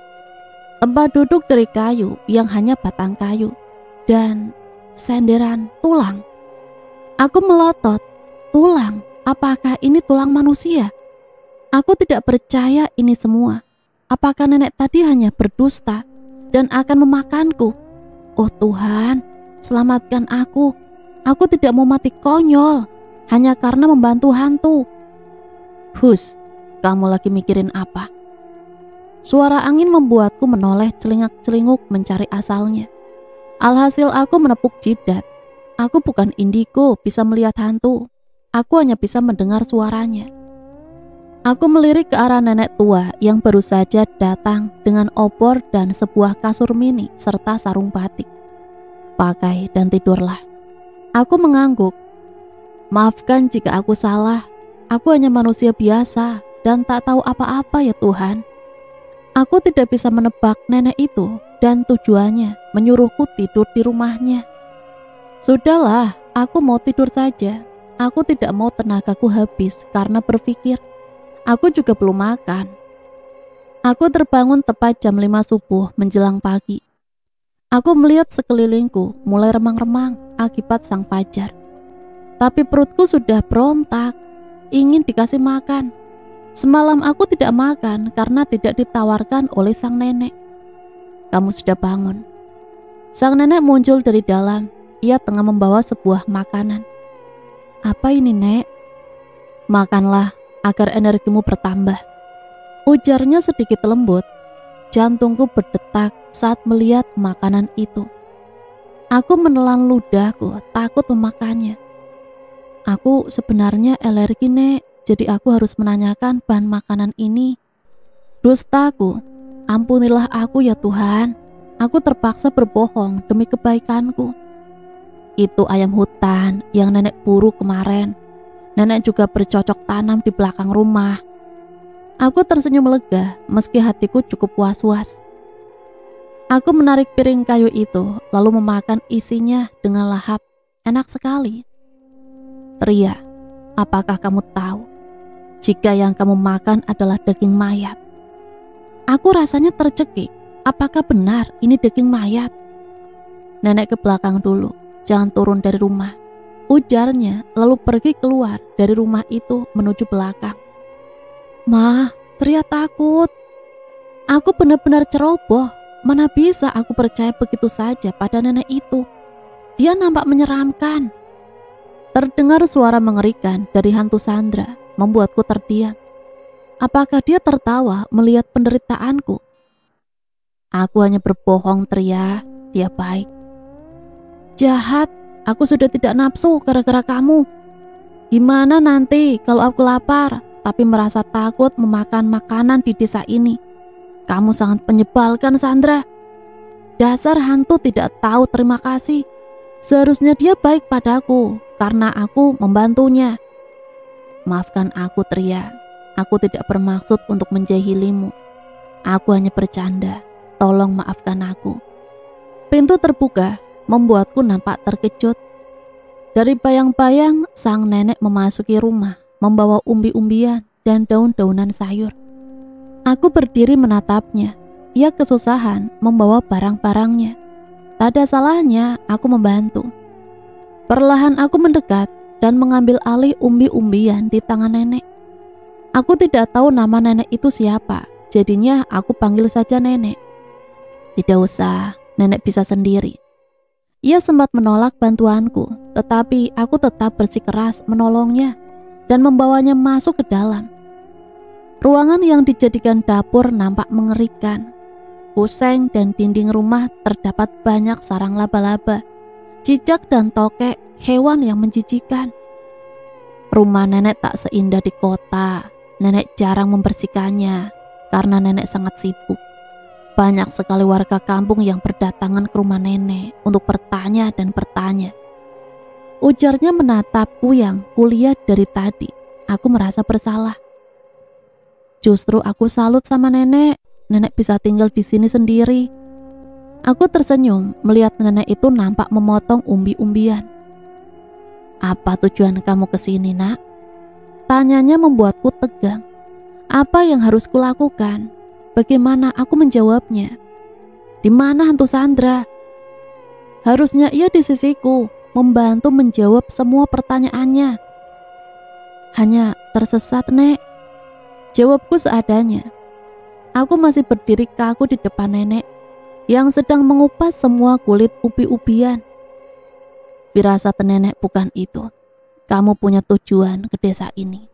Tempat duduk dari kayu yang hanya batang kayu dan senderan tulang. Aku melotot, tulang? Apakah ini tulang manusia? Aku tidak percaya ini semua. Apakah nenek tadi hanya berdusta dan akan memakanku? Oh Tuhan, selamatkan aku. Aku tidak mau mati konyol hanya karena membantu hantu. Hus, kamu lagi mikirin apa? Suara angin membuatku menoleh celingak-celinguk mencari asalnya. Alhasil aku menepuk jidat. Aku bukan indigo bisa melihat hantu. Aku hanya bisa mendengar suaranya. Aku melirik ke arah nenek tua yang baru saja datang dengan obor dan sebuah kasur mini serta sarung batik. Pakai dan tidurlah. Aku mengangguk. Maafkan jika aku salah. Aku hanya manusia biasa dan tak tahu apa-apa ya Tuhan. Aku tidak bisa menebak nenek itu dan tujuannya menyuruhku tidur di rumahnya. Sudahlah, aku mau tidur saja. Aku tidak mau tenagaku habis karena berpikir. Aku juga belum makan. Aku terbangun tepat jam lima subuh menjelang pagi. Aku melihat sekelilingku mulai remang-remang akibat sang fajar. Tapi perutku sudah berontak, ingin dikasih makan. Semalam aku tidak makan karena tidak ditawarkan oleh sang nenek. Kamu sudah bangun. Sang nenek muncul dari dalam. Ia tengah membawa sebuah makanan. Apa ini, Nek? Makanlah agar energimu bertambah, ujarnya sedikit lembut. Jantungku berdetak saat melihat makanan itu. Aku menelan ludahku, takut memakannya. Aku sebenarnya alergi, Nek. Jadi aku harus menanyakan bahan makanan ini. Dustaku, ampunilah aku ya Tuhan. Aku terpaksa berbohong demi kebaikanku. Itu ayam hutan yang nenek buru kemarin. Nenek juga bercocok tanam di belakang rumah. Aku tersenyum lega meski hatiku cukup was-was. Aku menarik piring kayu itu lalu memakan isinya dengan lahap. Enak sekali. Ria, apakah kamu tahu jika yang kamu makan adalah daging mayat? Aku rasanya tercekik. Apakah benar ini daging mayat? Nenek ke belakang dulu, jangan turun dari rumah, ujarnya lalu pergi keluar dari rumah itu menuju belakang. Ma, Ria takut. Aku benar-benar ceroboh. Mana bisa aku percaya begitu saja pada nenek itu. Dia nampak menyeramkan. Terdengar suara mengerikan dari hantu Sandra, membuatku terdiam. Apakah dia tertawa melihat penderitaanku? Aku hanya berbohong, Tria. Dia baik. Jahat, aku sudah tidak nafsu gara-gara kamu. Gimana nanti kalau aku lapar, tapi merasa takut memakan makanan di desa ini? Kamu sangat menyebalkan, Sandra. Dasar hantu tidak tahu terima kasih. Seharusnya dia baik padaku karena aku membantunya. Maafkan aku, Tria. Aku tidak bermaksud untuk menjahilimu. Aku hanya bercanda. Tolong maafkan aku. Pintu terbuka, membuatku nampak terkejut. Dari bayang-bayang, sang nenek memasuki rumah, membawa umbi-umbian dan daun-daunan sayur. Aku berdiri menatapnya. Ia kesusahan membawa barang-barangnya. Tak ada salahnya aku membantu. Perlahan aku mendekat dan mengambil alih umbi-umbian di tangan nenek. Aku tidak tahu nama nenek itu siapa, jadinya aku panggil saja nenek. Tidak usah, nenek bisa sendiri. Ia sempat menolak bantuanku, tetapi aku tetap bersikeras menolongnya dan membawanya masuk ke dalam. Ruangan yang dijadikan dapur nampak mengerikan. Kuseng dan dinding rumah terdapat banyak sarang laba-laba, cicak dan tokek, hewan yang menjijikan. Rumah nenek tak seindah di kota. Nenek jarang membersihkannya karena nenek sangat sibuk. Banyak sekali warga kampung yang berdatangan ke rumah nenek untuk bertanya dan bertanya. Ujarnya menatapku yang kulihat dari tadi. Aku merasa bersalah. Justru aku salut sama nenek. Nenek bisa tinggal di sini sendiri. Aku tersenyum melihat nenek itu nampak memotong umbi-umbian. Apa tujuan kamu ke sini, Nak? Tanyanya membuatku tegang. Apa yang harus kulakukan? Bagaimana aku menjawabnya? Di mana hantu Sandra? Harusnya ia di sisiku, membantu menjawab semua pertanyaannya. Hanya tersesat, Nek. Jawabku seadanya. Aku masih berdiri kaku di depan nenek yang sedang mengupas semua kulit ubi-ubian. Firasat nenek bukan itu. Kamu punya tujuan ke desa ini.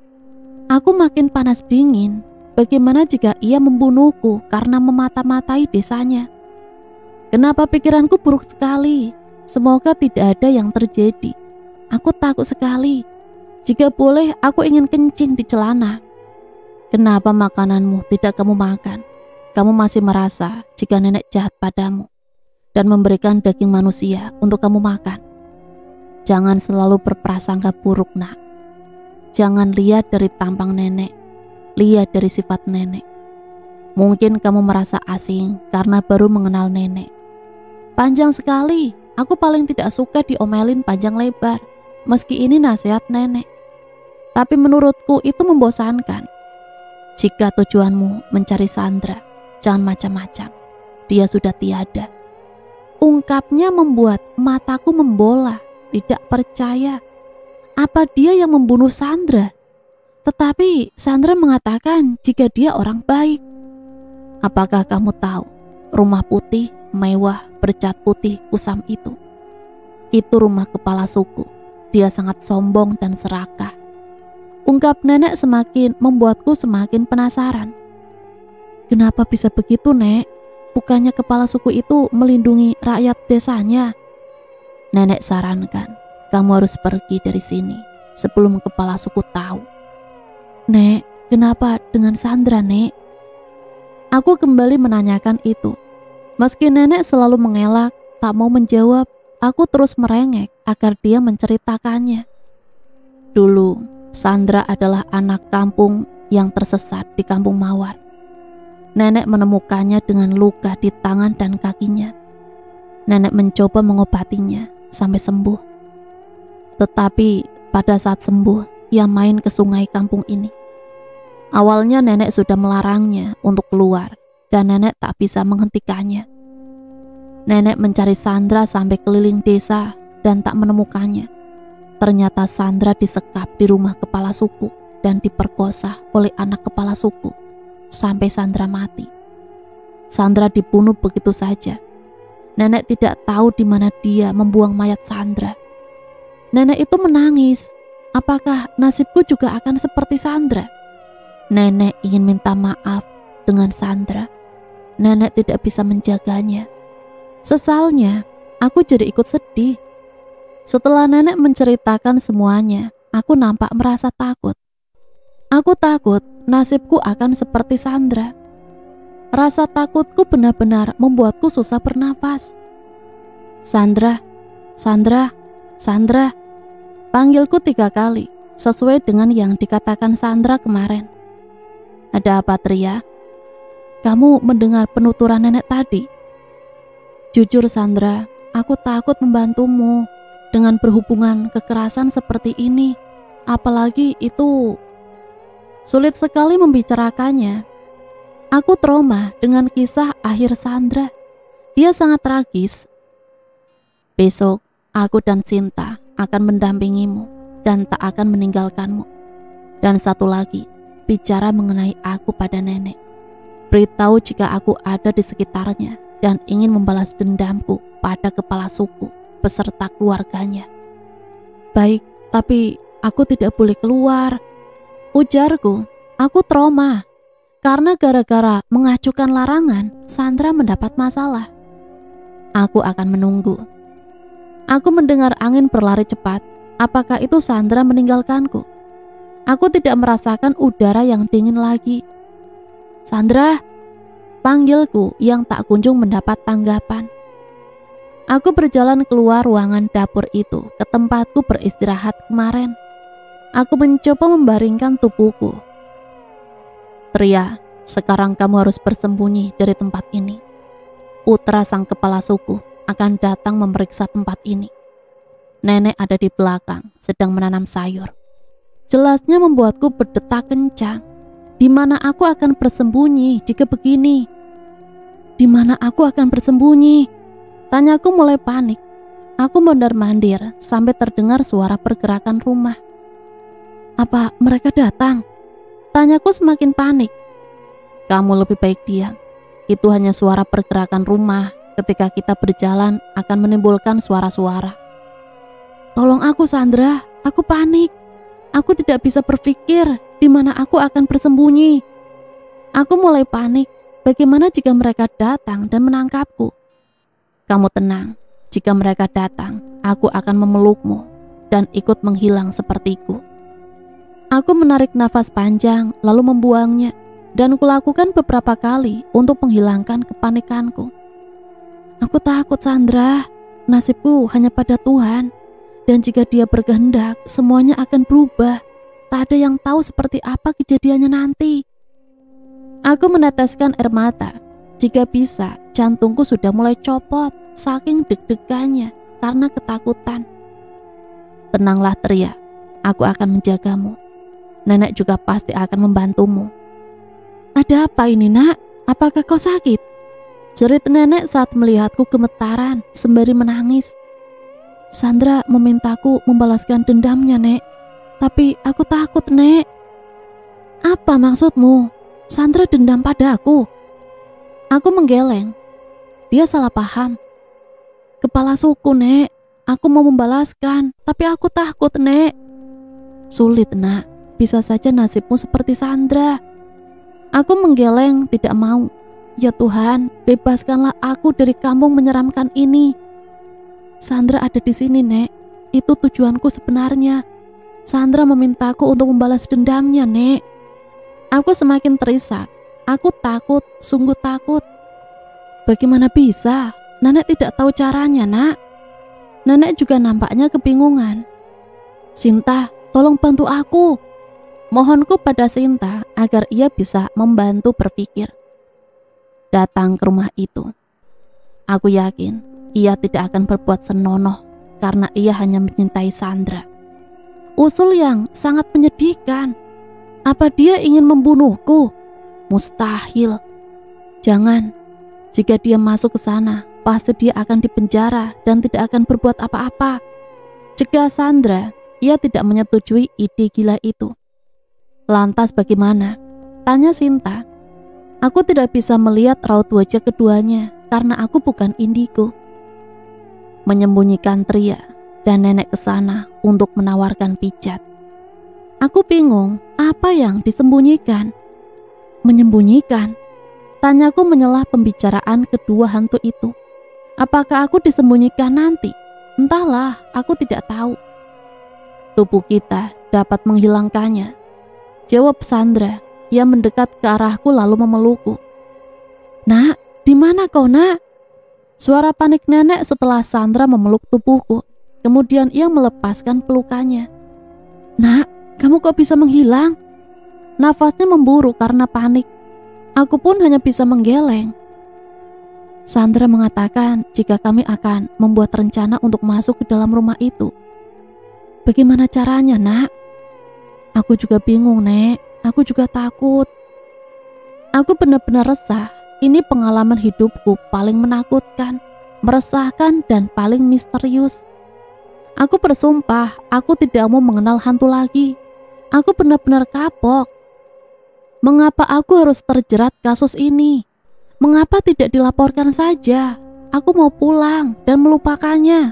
Aku makin panas dingin. Bagaimana jika ia membunuhku karena memata-matai desanya? Kenapa pikiranku buruk sekali? Semoga tidak ada yang terjadi. Aku takut sekali. Jika boleh, aku ingin kencing di celana. Kenapa makananmu tidak kamu makan? Kamu masih merasa jika nenek jahat padamu dan memberikan daging manusia untuk kamu makan. Jangan selalu berprasangka buruk, Nak. Jangan lihat dari tampang nenek, lihat dari sifat nenek. Mungkin kamu merasa asing karena baru mengenal nenek. Panjang sekali, aku paling tidak suka diomelin panjang lebar, meski ini nasihat nenek. Tapi menurutku itu membosankan. Jika tujuanmu mencari Sandra, jangan macam-macam. Dia sudah tiada. Ungkapnya membuat mataku membola, tidak percaya. Apa dia yang membunuh Sandra? Tetapi Sandra mengatakan jika dia orang baik. Apakah kamu tahu rumah putih, mewah, bercat putih kusam itu? Itu rumah kepala suku. Dia sangat sombong dan serakah. Ungkap nenek semakin membuatku semakin penasaran. Kenapa bisa begitu, Nek? Bukannya kepala suku itu melindungi rakyat desanya? Nenek sarankan, kamu harus pergi dari sini sebelum kepala suku tahu. Nek, kenapa dengan Sandra, Nek? Aku kembali menanyakan itu. Meski nenek selalu mengelak, tak mau menjawab, aku terus merengek agar dia menceritakannya. Dulu, Sandra adalah anak kampung yang tersesat di kampung Mawar. Nenek menemukannya dengan luka di tangan dan kakinya. Nenek mencoba mengobatinya sampai sembuh. Tetapi pada saat sembuh, ia main ke sungai kampung ini. Awalnya nenek sudah melarangnya untuk keluar dan nenek tak bisa menghentikannya. Nenek mencari Sandra sampai keliling desa dan tak menemukannya. Ternyata Sandra disekap di rumah kepala suku dan diperkosa oleh anak kepala suku sampai Sandra mati. Sandra dibunuh begitu saja. Nenek tidak tahu di mana dia membuang mayat Sandra. Nenek itu menangis. Apakah nasibku juga akan seperti Sandra? Nenek ingin minta maaf dengan Sandra. Nenek tidak bisa menjaganya. Sesalnya, aku jadi ikut sedih. Setelah nenek menceritakan semuanya, aku nampak merasa takut. Aku takut nasibku akan seperti Sandra. Rasa takutku benar-benar membuatku susah bernafas. Sandra, Sandra, Sandra. Panggilku tiga kali, sesuai dengan yang dikatakan Sandra kemarin. Ada apa, Tria? Kamu mendengar penuturan nenek tadi? Jujur, Sandra, aku takut membantumu dengan berhubungan kekerasan seperti ini. Apalagi itu sulit sekali membicarakannya. Aku trauma dengan kisah akhir Sandra. Dia sangat tragis. Besok aku dan Sinta akan mendampingimu dan tak akan meninggalkanmu. Dan satu lagi, bicara mengenai aku pada nenek. Beritahu jika aku ada di sekitarnya dan ingin membalas dendamku pada kepala suku beserta keluarganya. Baik, tapi aku tidak boleh keluar, ujarku. Aku trauma. Karena gara-gara mengajukan larangan, Sandra mendapat masalah. Aku akan menunggu. Aku mendengar angin berlari cepat. Apakah itu Sandra meninggalkanku? Aku tidak merasakan udara yang dingin lagi. Sandra, panggilku yang tak kunjung mendapat tanggapan. Aku berjalan keluar ruangan dapur itu ke tempatku beristirahat kemarin. Aku mencoba membaringkan tubuhku. Tria, sekarang kamu harus bersembunyi dari tempat ini. Putra sang kepala suku akan datang memeriksa tempat ini. Nenek ada di belakang sedang menanam sayur. Jelasnya membuatku berdetak kencang. Di mana aku akan bersembunyi jika begini? Di mana aku akan bersembunyi? Tanyaku mulai panik. Aku mondar-mandir sampai terdengar suara pergerakan rumah. Apa mereka datang? Tanyaku semakin panik. Kamu lebih baik diam. Itu hanya suara pergerakan rumah. Ketika kita berjalan akan menimbulkan suara-suara. Tolong aku Sandra, aku panik. Aku tidak bisa berpikir di mana aku akan bersembunyi. Aku mulai panik. Bagaimana jika mereka datang dan menangkapku? Kamu tenang. Jika mereka datang, aku akan memelukmu dan ikut menghilang sepertiku. Aku menarik nafas panjang lalu membuangnya dan kulakukan beberapa kali untuk menghilangkan kepanikanku. Aku takut Sandra, nasibku hanya pada Tuhan dan jika Dia berkehendak semuanya akan berubah. Tak ada yang tahu seperti apa kejadiannya nanti. Aku meneteskan air mata. Jika bisa, jantungku sudah mulai copot saking deg-degannya karena ketakutan. Tenanglah Tria, aku akan menjagamu. Nenek juga pasti akan membantumu. Ada apa ini nak? Apakah kau sakit? Jerit nenek saat melihatku gemetaran sembari menangis. Sandra memintaku membalaskan dendamnya nek. Tapi aku takut nek. Apa maksudmu? Sandra dendam pada aku. Aku menggeleng. Dia salah paham. Kepala suku nek. Aku mau membalaskan. Tapi aku takut nek. Sulit nak. Bisa saja nasibmu seperti Sandra. Aku menggeleng tidak mau. Ya Tuhan, bebaskanlah aku dari kampung menyeramkan ini. Sandra ada di sini, Nek. Itu tujuanku sebenarnya. Sandra memintaku untuk membalas dendamnya, Nek. Aku semakin terisak. Aku takut, sungguh takut. Bagaimana bisa? Nenek tidak tahu caranya, Nak. Nenek juga nampaknya kebingungan. Sinta, tolong bantu aku. Mohonku pada Sinta agar ia bisa membantu berpikir. Datang ke rumah itu. Aku yakin ia tidak akan berbuat senonoh karena ia hanya mencintai Sandra. Usul yang sangat menyedihkan. Apa dia ingin membunuhku? Mustahil. Jangan. Jika dia masuk ke sana, pasti dia akan dipenjara dan tidak akan berbuat apa-apa. Cegah Sandra, ia tidak menyetujui ide gila itu. Lantas bagaimana? Tanya Sinta. Aku tidak bisa melihat raut wajah keduanya karena aku bukan indigo. Menyembunyikan Tria dan nenek ke sana untuk menawarkan pijat. Aku bingung apa yang disembunyikan. Menyembunyikan? Tanyaku menyelah pembicaraan kedua hantu itu. Apakah aku disembunyikan nanti? Entahlah, aku tidak tahu. Tubuh kita dapat menghilangkannya. Jawab Sandra. Ia mendekat ke arahku lalu memelukku. Nak, di mana kau nak? Suara panik nenek setelah Sandra memeluk tubuhku. Kemudian ia melepaskan pelukannya. Nak, kamu kok bisa menghilang? Nafasnya memburu karena panik. Aku pun hanya bisa menggeleng. Sandra mengatakan jika kami akan membuat rencana untuk masuk ke dalam rumah itu. Bagaimana caranya, nak? Aku juga bingung, Nek. Aku juga takut. Aku benar-benar resah. Ini pengalaman hidupku paling menakutkan, meresahkan, dan paling misterius. Aku bersumpah, aku tidak mau mengenal hantu lagi. Aku benar-benar kapok. Mengapa aku harus terjerat kasus ini? Mengapa tidak dilaporkan saja? Aku mau pulang dan melupakannya.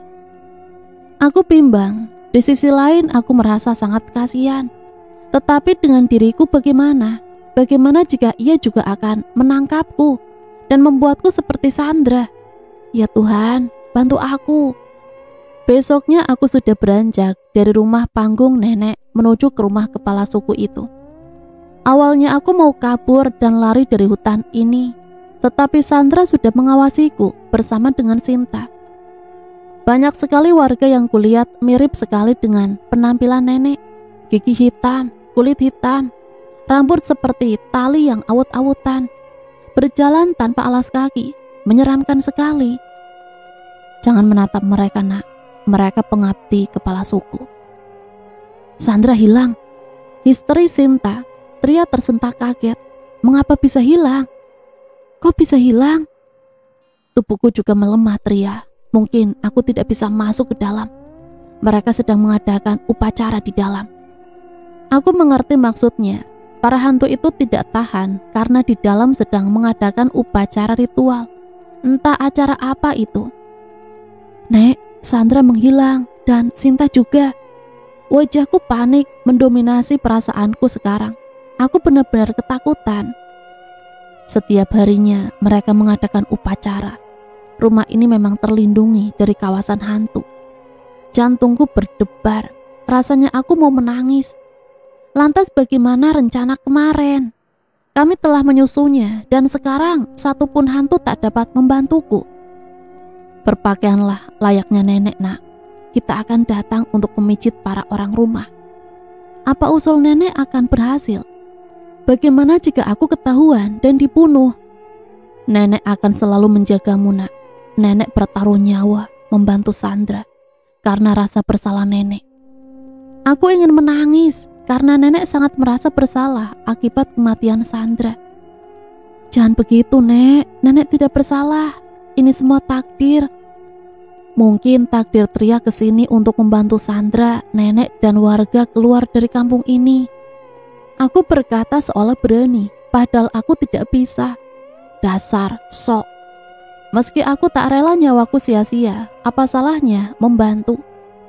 Aku bimbang. Di sisi lain aku merasa sangat kasihan. Tetapi dengan diriku bagaimana? Bagaimana jika ia juga akan menangkapku dan membuatku seperti Sandra? Ya Tuhan, bantu aku. Besoknya aku sudah beranjak dari rumah panggung nenek menuju ke rumah kepala suku itu. Awalnya aku mau kabur dan lari dari hutan ini, tetapi Sandra sudah mengawasiku bersama dengan Sinta. Banyak sekali warga yang kulihat mirip sekali dengan penampilan nenek. Gigi hitam, kulit hitam, rambut seperti tali yang awut-awutan, berjalan tanpa alas kaki, menyeramkan sekali. Jangan menatap mereka, nak. Mereka pengabdi kepala suku. Sandra hilang. Histeri Sinta. Tria tersentak kaget. Mengapa bisa hilang? Kok bisa hilang? Tubuhku juga melemah, Tria. Mungkin aku tidak bisa masuk ke dalam. Mereka sedang mengadakan upacara di dalam. Aku mengerti maksudnya. Para hantu itu tidak tahan karena di dalam sedang mengadakan upacara ritual. Entah acara apa itu. Nek, Sandra menghilang dan Sinta juga. Wajahku panik mendominasi perasaanku sekarang. Aku benar-benar ketakutan. Setiap harinya mereka mengadakan upacara. Rumah ini memang terlindungi dari kawasan hantu. Jantungku berdebar. Rasanya aku mau menangis. Lantas bagaimana rencana kemarin? Kami telah menyusunya dan sekarang satupun hantu tak dapat membantuku. Berpakaianlah layaknya nenek, nak. Kita akan datang untuk memijit para orang rumah. Apa usul nenek akan berhasil? Bagaimana jika aku ketahuan dan dibunuh? Nenek akan selalu menjagamu, nak. Nenek bertaruh nyawa membantu Sandra karena rasa bersalah nenek. Aku ingin menangis karena nenek sangat merasa bersalah akibat kematian Sandra. Jangan begitu, Nek. Nenek tidak bersalah. Ini semua takdir. Mungkin takdir Tria kesini untuk membantu Sandra, nenek, dan warga keluar dari kampung ini. Aku berkata seolah berani, padahal aku tidak bisa. Dasar sok. Meski aku tak rela nyawaku sia-sia, apa salahnya membantu?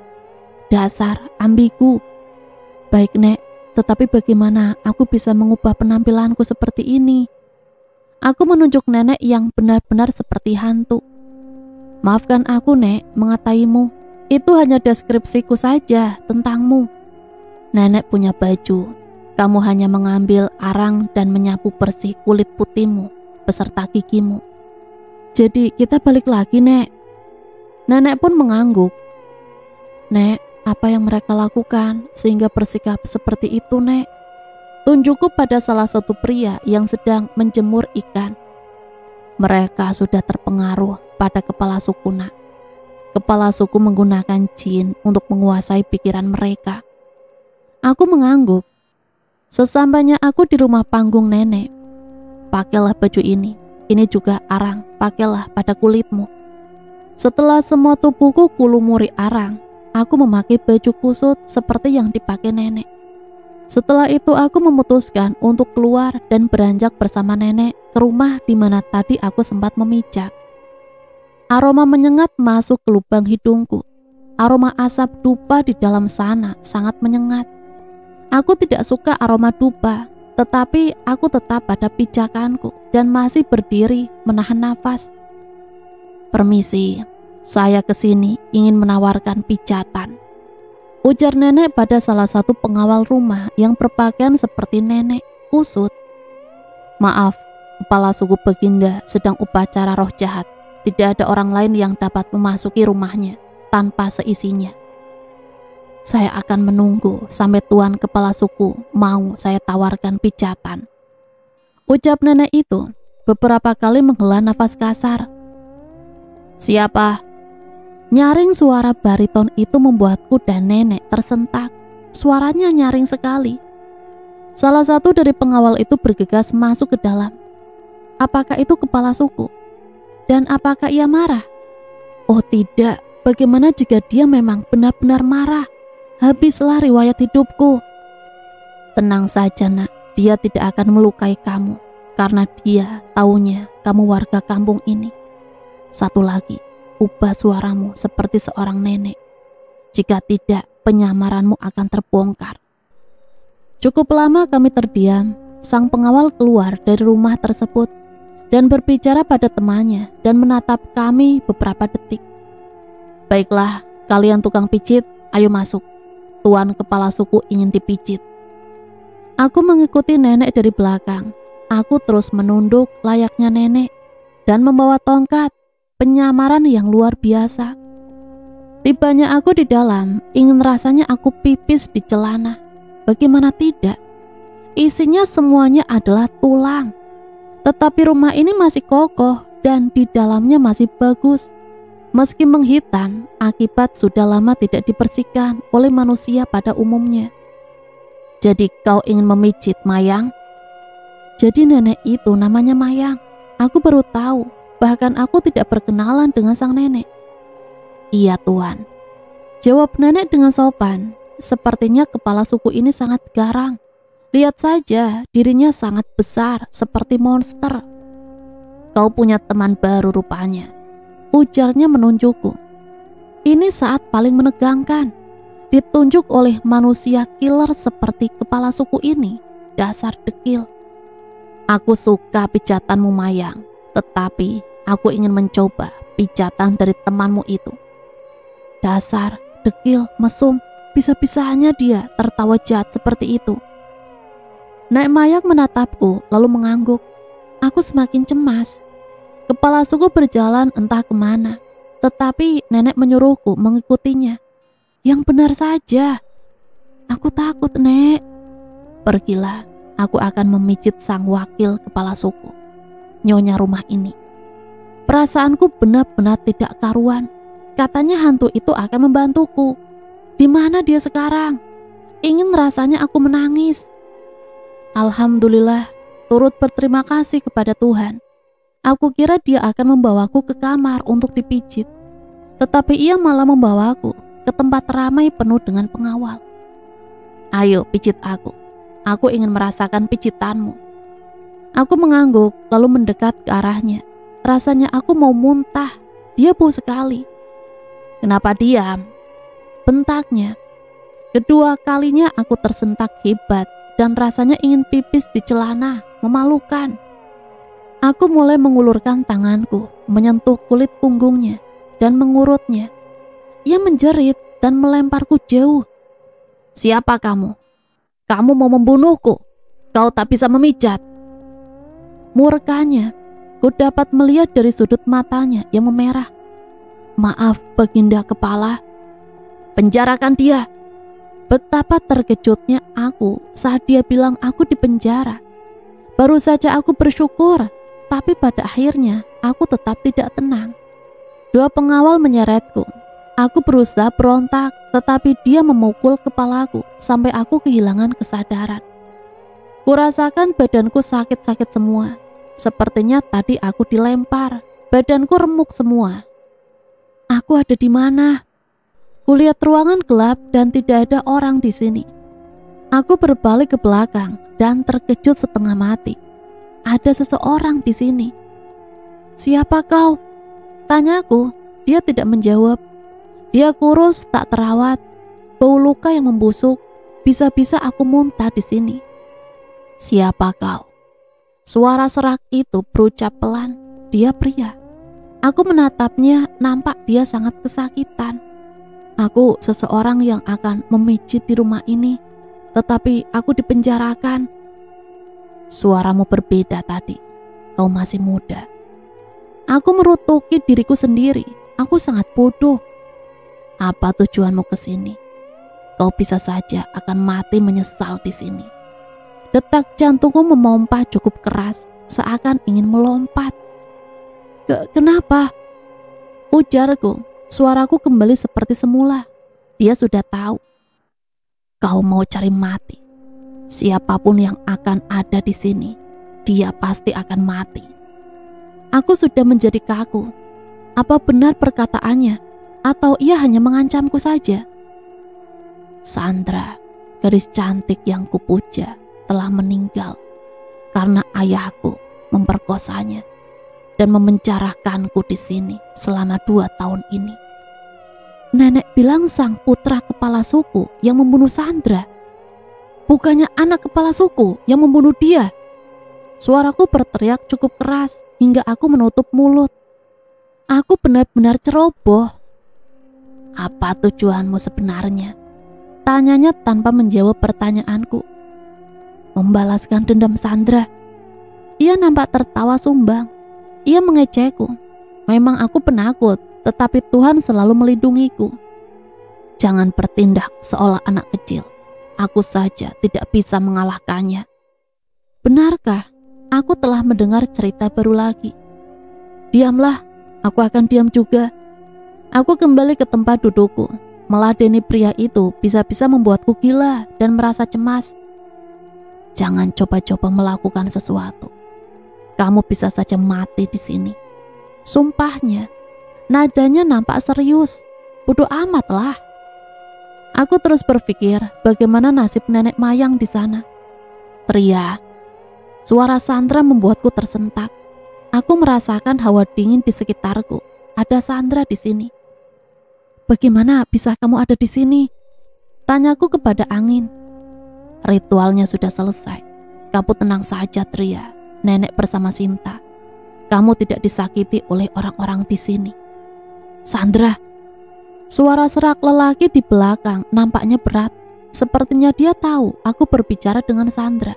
Dasar ambigu. Baik, Nek, tetapi bagaimana aku bisa mengubah penampilanku seperti ini? Aku menunjuk nenek yang benar-benar seperti hantu. Maafkan aku, Nek, mengataimu. Itu hanya deskripsiku saja tentangmu. Nenek punya baju. Kamu hanya mengambil arang dan menyapu bersih kulit putihmu beserta gigimu. Jadi kita balik lagi, Nek. Nenek pun mengangguk. Nek, apa yang mereka lakukan sehingga bersikap seperti itu, Nek? Tunjukku pada salah satu pria yang sedang menjemur ikan. Mereka sudah terpengaruh pada kepala suku, nak. Kepala suku menggunakan jin untuk menguasai pikiran mereka. Aku mengangguk. Sesampainya aku di rumah panggung nenek. Pakailah baju ini. Ini juga arang, pakailah pada kulitmu. Setelah semua tubuhku kulumuri arang, aku memakai baju kusut seperti yang dipakai nenek. Setelah itu aku memutuskan untuk keluar dan beranjak bersama nenek ke rumah di mana tadi aku sempat memijak. Aroma menyengat masuk ke lubang hidungku. Aroma asap dupa di dalam sana sangat menyengat. Aku tidak suka aroma dupa, tetapi aku tetap pada pijakanku dan masih berdiri menahan nafas. Permisi, saya kesini ingin menawarkan pijatan, ujar nenek pada salah satu pengawal rumah yang berpakaian seperti nenek, kusut. Maaf, kepala suku Baginda sedang upacara roh jahat. Tidak ada orang lain yang dapat memasuki rumahnya tanpa seisinya. Saya akan menunggu sampai tuan kepala suku mau saya tawarkan pijatan, ucap nenek itu beberapa kali menghela nafas kasar. Siapa? Nyaring suara bariton itu membuatku dan nenek tersentak. Suaranya nyaring sekali. Salah satu dari pengawal itu bergegas masuk ke dalam. Apakah itu kepala suku? Dan apakah ia marah? Oh tidak, bagaimana jika dia memang benar-benar marah? Habislah riwayat hidupku. Tenang saja, nak, dia tidak akan melukai kamu karena dia taunya kamu warga kampung ini. Satu lagi, ubah suaramu seperti seorang nenek. Jika tidak, penyamaranmu akan terbongkar. Cukup lama kami terdiam. Sang pengawal keluar dari rumah tersebut dan berbicara pada temannya dan menatap kami beberapa detik. Baiklah, kalian tukang pijit, ayo masuk. Tuan kepala suku ingin dipijit. Aku mengikuti nenek dari belakang. Aku terus menunduk layaknya nenek dan membawa tongkat, penyamaran yang luar biasa. Tibanya aku di dalam, ingin rasanya aku pipis di celana. Bagaimana tidak? Isinya semuanya adalah tulang. Tetapi rumah ini masih kokoh dan di dalamnya masih bagus. Meski menghitam, akibat sudah lama tidak dibersihkan oleh manusia pada umumnya. Jadi kau ingin memijit Mayang? Jadi nenek itu namanya Mayang. Aku baru tahu, bahkan aku tidak berkenalan dengan sang nenek. Iya tuan, jawab nenek dengan sopan. Sepertinya kepala suku ini sangat garang. Lihat saja, dirinya sangat besar seperti monster. Kau punya teman baru rupanya, ujarnya menunjukku. Ini saat paling menegangkan, ditunjuk oleh manusia killer seperti kepala suku ini. Dasar dekil. Aku suka pijatanmu Mayang, tetapi aku ingin mencoba pijatan dari temanmu itu. Dasar dekil mesum, bisa-bisanya dia tertawa jahat seperti itu. Nek Mayang menatapku lalu mengangguk. Aku semakin cemas. Kepala suku berjalan entah kemana, tetapi nenek menyuruhku mengikutinya. Yang benar saja. Aku takut, Nek. Pergilah, aku akan memijit sang wakil kepala suku, nyonya rumah ini. Perasaanku benar-benar tidak karuan. Katanya hantu itu akan membantuku. Di mana dia sekarang? Ingin rasanya aku menangis. Alhamdulillah, turut berterima kasih kepada Tuhan. Aku kira dia akan membawaku ke kamar untuk dipijit. Tetapi ia malah membawaku ke tempat ramai penuh dengan pengawal. Ayo pijit aku. Aku ingin merasakan pijitanmu. Aku mengangguk lalu mendekat ke arahnya. Rasanya aku mau muntah. Dia bau sekali. Kenapa diam? Bentaknya. Kedua kalinya aku tersentak hebat dan rasanya ingin pipis di celana, memalukan. Aku mulai mengulurkan tanganku, menyentuh kulit punggungnya dan mengurutnya. Ia menjerit dan melemparku jauh. Siapa kamu? Kamu mau membunuhku? Kau tak bisa memijat. Murkanya, ku dapat melihat dari sudut matanya yang memerah. Maaf, Baginda Kepala. Penjarakan dia. Betapa terkejutnya aku saat dia bilang aku dipenjara. Baru saja aku bersyukur, tapi pada akhirnya aku tetap tidak tenang. Dua pengawal menyeretku. Aku berusaha berontak, tetapi dia memukul kepalaku sampai aku kehilangan kesadaran. Kurasakan badanku sakit-sakit semua. Sepertinya tadi aku dilempar. Badanku remuk semua. Aku ada di mana? Kulihat ruangan gelap dan tidak ada orang di sini. Aku berbalik ke belakang dan terkejut setengah mati. Ada seseorang di sini. Siapa kau? Tanyaku. Dia tidak menjawab. Dia kurus, tak terawat, bau luka yang membusuk. Bisa-bisa aku muntah di sini. Siapa kau? Suara serak itu berucap pelan. Dia pria. Aku menatapnya, nampak dia sangat kesakitan. Aku seseorang yang akan memijit di rumah ini, tetapi aku dipenjarakan. Suaramu berbeda tadi. Kau masih muda. Aku merutuki diriku sendiri. Aku sangat bodoh. Apa tujuanmu ke sini? Kau bisa saja akan mati menyesal di sini. Detak jantungku memompa cukup keras, seakan ingin melompat. Ke kenapa? Ujarku. Suaraku kembali seperti semula. Dia sudah tahu. Kau mau cari mati. Siapapun yang akan ada di sini, dia pasti akan mati. Aku sudah menjadi kaku. Apa benar perkataannya? Atau ia hanya mengancamku saja? Sandra, gadis cantik yang kupuja, telah meninggal karena ayahku memperkosanya. dan memenjarakanku di sini selama dua tahun ini. Nenek bilang sang putra kepala suku yang membunuh Sandra. Bukannya anak kepala suku yang membunuh dia. Suaraku berteriak cukup keras hingga aku menutup mulut. Aku benar-benar ceroboh. Apa tujuanmu sebenarnya? Tanyanya tanpa menjawab pertanyaanku. Membalaskan dendam Sandra. Ia nampak tertawa sumbang. Ia mengejekku. Memang aku penakut, tetapi Tuhan selalu melindungiku. Jangan bertindak seolah anak kecil. Aku saja tidak bisa mengalahkannya. Benarkah aku telah mendengar cerita baru lagi? Diamlah, aku akan diam juga. Aku kembali ke tempat dudukku. Meladeni pria itu bisa-bisa membuatku gila dan merasa cemas. Jangan coba-coba melakukan sesuatu. Kamu bisa saja mati di sini. Sumpahnya, nadanya nampak serius. Bodoh amat lah. Aku terus berpikir bagaimana nasib nenek Mayang di sana. Tria, suara Sandra membuatku tersentak. Aku merasakan hawa dingin di sekitarku. Ada Sandra di sini. Bagaimana bisa kamu ada di sini? Tanyaku kepada angin. Ritualnya sudah selesai. Kamu tenang saja, Tria. Nenek bersama Sinta. Kamu tidak disakiti oleh orang-orang di sini. Sandra. Suara serak lelaki di belakang nampaknya berat. Sepertinya dia tahu aku berbicara dengan Sandra.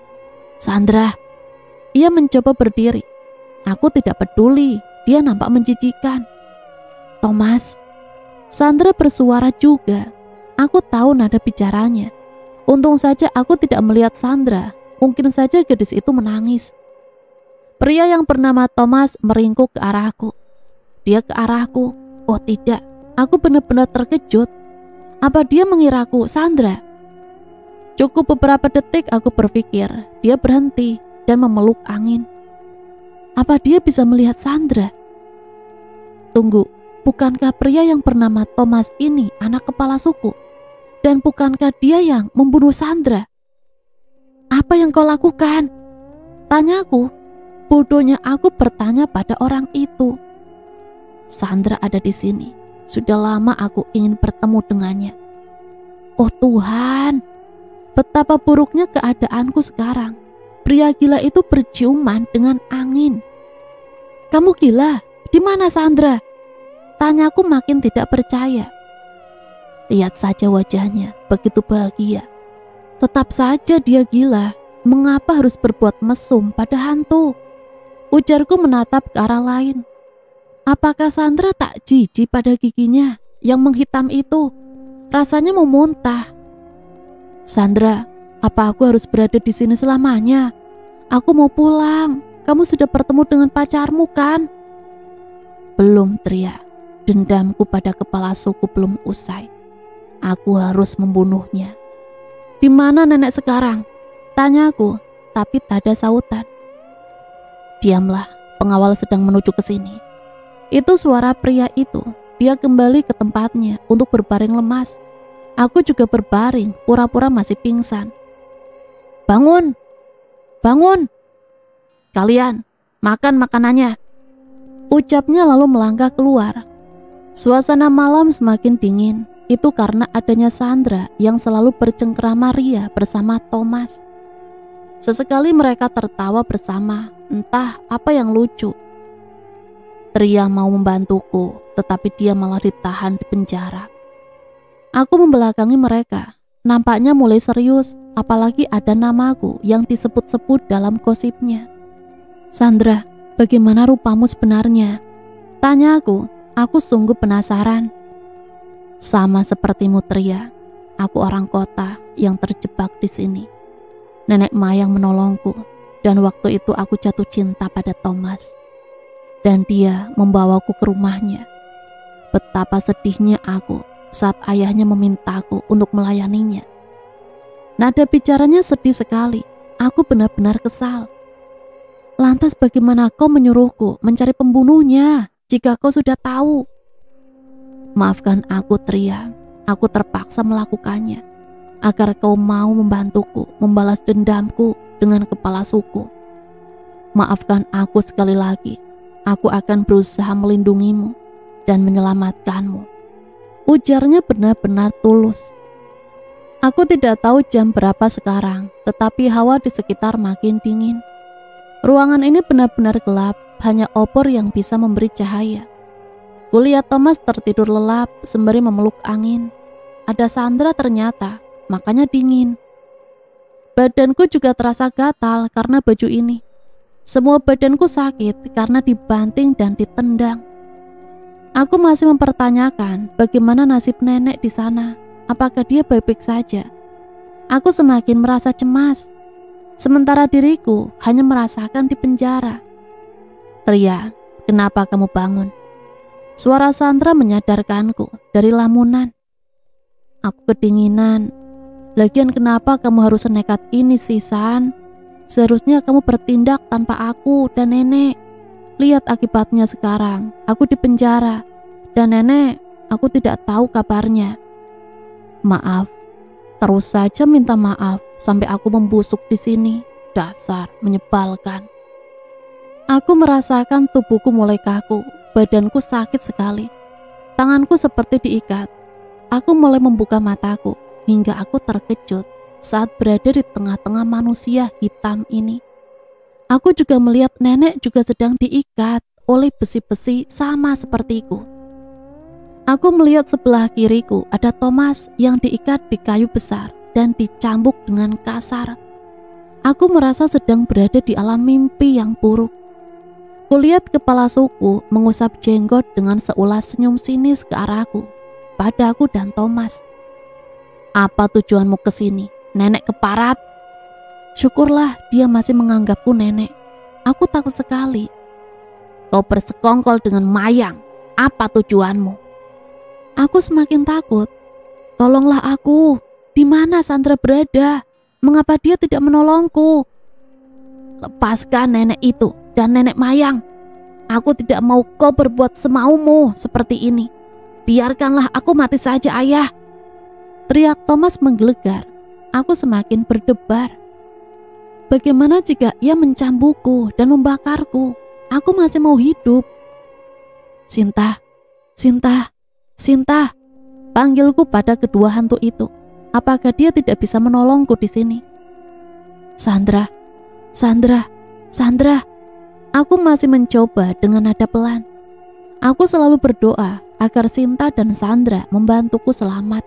Sandra. Ia mencoba berdiri. Aku tidak peduli. Dia nampak menjijikan. Thomas. Sandra bersuara juga. Aku tahu nada bicaranya. Untung saja aku tidak melihat Sandra. Mungkin saja gadis itu menangis. Pria yang bernama Thomas meringkuk ke arahku. Dia ke arahku. Oh tidak, aku benar-benar terkejut. Apa dia mengiraku Sandra? Cukup beberapa detik aku berpikir. Dia berhenti dan memeluk angin. Apa dia bisa melihat Sandra? Tunggu, bukankah pria yang bernama Thomas ini anak kepala suku? Dan bukankah dia yang membunuh Sandra? Apa yang kau lakukan? Tanyaku. Bodohnya aku bertanya pada orang itu. Sandra ada di sini. Sudah lama aku ingin bertemu dengannya. Oh Tuhan, betapa buruknya keadaanku sekarang. Pria gila itu berciuman dengan angin. Kamu gila? Di mana Sandra? Tanyaku makin tidak percaya. Lihat saja wajahnya, begitu bahagia. Tetap saja dia gila. Mengapa harus berbuat mesum pada hantu? Ujarku menatap ke arah lain. Apakah Sandra tak jijik pada giginya yang menghitam itu? Rasanya mau muntah. Sandra, apa aku harus berada di sini selamanya? Aku mau pulang. Kamu sudah bertemu dengan pacarmu kan? Belum, Tria. Dendamku pada kepala suku belum usai. Aku harus membunuhnya. Di mana nenek sekarang? Tanyaku, tapi tak ada sautan. Diamlah, pengawal sedang menuju ke sini. Itu suara pria itu. Dia kembali ke tempatnya untuk berbaring lemas. Aku juga berbaring, pura-pura masih pingsan. Bangun! Bangun! Kalian, makan makanannya. Ucapnya lalu melangkah keluar. Suasana malam semakin dingin. Itu karena adanya Sandra yang selalu bercengkrama ria bersama Thomas. Sesekali mereka tertawa bersama, entah apa yang lucu. Tria mau membantuku, tetapi dia malah ditahan di penjara. Aku membelakangi mereka, nampaknya mulai serius, apalagi ada namaku yang disebut-sebut dalam gosipnya. Sandra, bagaimana rupamu sebenarnya? Tanya aku, aku sungguh penasaran. Sama sepertimu Tria, aku orang kota yang terjebak di sini. Nenek Mayang menolongku, dan waktu itu aku jatuh cinta pada Thomas. Dan dia membawaku ke rumahnya. Betapa sedihnya aku saat ayahnya memintaku untuk melayaninya. Nada bicaranya sedih sekali. Aku benar-benar kesal. Lantas bagaimana kau menyuruhku mencari pembunuhnya jika kau sudah tahu? Maafkan aku Tria, aku terpaksa melakukannya agar kau mau membantuku membalas dendamku dengan kepala suku. Maafkan aku sekali lagi. Aku akan berusaha melindungimu dan menyelamatkanmu. Ujarnya benar-benar tulus. Aku tidak tahu jam berapa sekarang, tetapi hawa di sekitar makin dingin. Ruangan ini benar-benar gelap, hanya obor yang bisa memberi cahaya. Kulihat Thomas tertidur lelap sembari memeluk angin. Ada Sandra ternyata, makanya dingin. Badanku juga terasa gatal karena baju ini. Semua badanku sakit karena dibanting dan ditendang. Aku masih mempertanyakan bagaimana nasib nenek di sana. Apakah dia baik-baik saja? Aku semakin merasa cemas. Sementara diriku hanya merasakan di penjara. Tria, kenapa kamu bangun? Suara Sandra menyadarkanku dari lamunan. Aku kedinginan. Lagian kenapa kamu harus senekat ini sih, San? Seharusnya kamu bertindak tanpa aku dan nenek. Lihat akibatnya sekarang, aku di penjara. Dan nenek, aku tidak tahu kabarnya. Maaf, terus saja minta maaf sampai aku membusuk di sini. Dasar menyebalkan. Aku merasakan tubuhku mulai kaku, badanku sakit sekali. Tanganku seperti diikat. Aku mulai membuka mataku hingga aku terkejut saat berada di tengah-tengah manusia hitam ini. Aku juga melihat nenek juga sedang diikat oleh besi-besi sama sepertiku. Aku melihat sebelah kiriku ada Thomas yang diikat di kayu besar dan dicambuk dengan kasar. Aku merasa sedang berada di alam mimpi yang buruk. Kulihat kepala suku mengusap jenggot dengan seulas senyum sinis ke arahku, padaku dan Thomas. Apa tujuanmu ke sini? Nenek keparat. Syukurlah dia masih menganggapku nenek. Aku takut sekali. Kau bersekongkol dengan Mayang. Apa tujuanmu? Aku semakin takut. Tolonglah aku. Di mana Sandra berada? Mengapa dia tidak menolongku? Lepaskan nenek itu dan nenek Mayang. Aku tidak mau kau berbuat semaumu seperti ini. Biarkanlah aku mati saja, ayah. Teriak Thomas menggelegar. Aku semakin berdebar. Bagaimana jika ia mencambukku dan membakarku? Aku masih mau hidup. Sinta, Sinta, Sinta, panggilku pada kedua hantu itu. Apakah dia tidak bisa menolongku di sini? Sandra, Sandra, Sandra. Aku masih mencoba dengan nada pelan. Aku selalu berdoa agar Sinta dan Sandra membantuku selamat.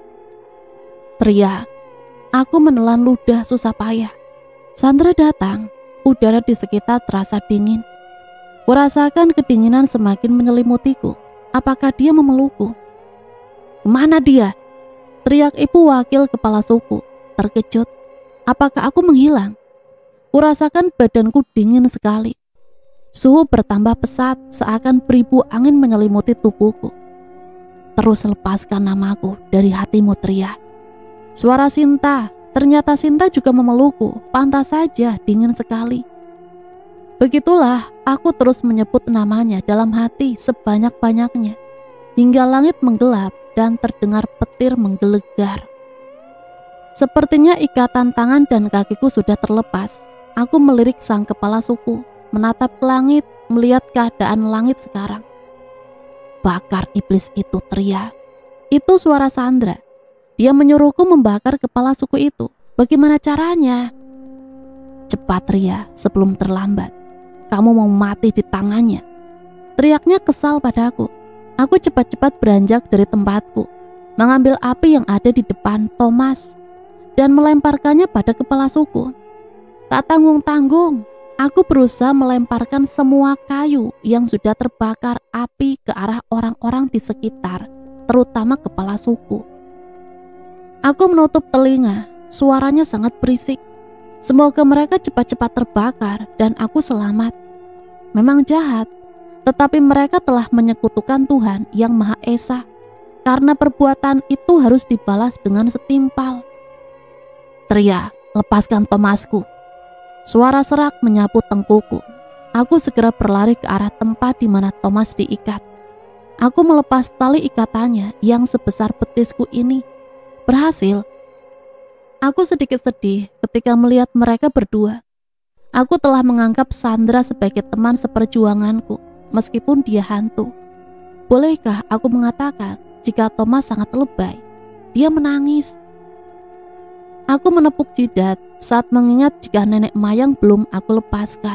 Tria, aku menelan ludah susah payah. Sandra datang, udara di sekitar terasa dingin. Kurasakan kedinginan semakin menyelimutiku. Apakah dia memelukku? Kemana dia? Teriak ibu wakil kepala suku, terkejut. Apakah aku menghilang? Kurasakan badanku dingin sekali. Suhu bertambah pesat seakan beribu angin menyelimuti tubuhku. Terus lepaskan namaku dari hatimu, Tria. Suara Sinta, ternyata Sinta juga memelukku, pantas saja dingin sekali. Begitulah aku terus menyebut namanya dalam hati sebanyak-banyaknya, hingga langit menggelap dan terdengar petir menggelegar. Sepertinya ikatan tangan dan kakiku sudah terlepas. Aku melirik sang kepala suku, menatap ke langit, melihat keadaan langit sekarang. Bakar iblis itu, Tria. Itu suara Sandra. Dia menyuruhku membakar kepala suku itu. Bagaimana caranya? Cepat, Tria, sebelum terlambat. Kamu mau mati di tangannya. Teriaknya kesal padaku. Aku cepat-cepat beranjak dari tempatku, mengambil api yang ada di depan Thomas, dan melemparkannya pada kepala suku. Tak tanggung-tanggung, aku berusaha melemparkan semua kayu yang sudah terbakar api ke arah orang-orang di sekitar, terutama kepala suku. Aku menutup telinga, suaranya sangat berisik. Semoga mereka cepat-cepat terbakar dan aku selamat. Memang jahat, tetapi mereka telah menyekutukan Tuhan yang Maha Esa, karena perbuatan itu harus dibalas dengan setimpal. Tria, lepaskan Thomasku. Suara serak menyapu tengkuku. Aku segera berlari ke arah tempat di mana Thomas diikat. Aku melepas tali ikatannya yang sebesar betisku ini. Berhasil. Aku sedikit sedih ketika melihat mereka berdua. Aku telah menganggap Sandra sebagai teman seperjuanganku, meskipun dia hantu. Bolehkah aku mengatakan jika Thomas sangat lebay? Dia menangis. Aku menepuk jidat saat mengingat jika nenek Mayang belum aku lepaskan.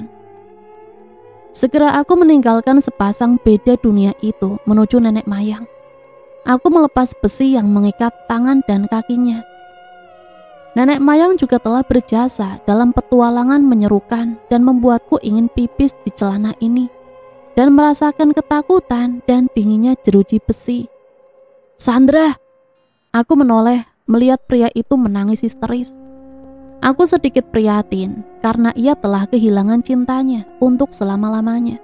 Segera aku meninggalkan sepasang beda dunia itu menuju nenek Mayang. Aku melepas besi yang mengikat tangan dan kakinya. Nenek Mayang juga telah berjasa dalam petualangan menyerukan dan membuatku ingin pipis di celana ini dan merasakan ketakutan dan dinginnya jeruji besi. Sandra! Aku menoleh melihat pria itu menangis histeris. Aku sedikit prihatin karena ia telah kehilangan cintanya untuk selama-lamanya.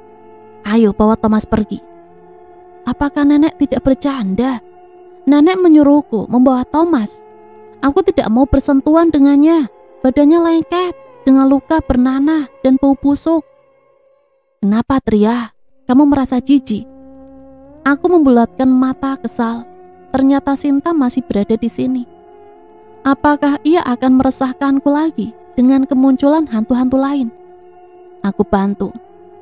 Ayo bawa Thomas pergi. Apakah nenek tidak bercanda? Nenek menyuruhku membawa Thomas. Aku tidak mau bersentuhan dengannya. Badannya lengket dengan luka bernanah dan bau busuk. Kenapa, Tria? Kamu merasa jijik? Aku membulatkan mata kesal. Ternyata Sinta masih berada di sini. Apakah ia akan meresahkanku lagi dengan kemunculan hantu-hantu lain? Aku bantu.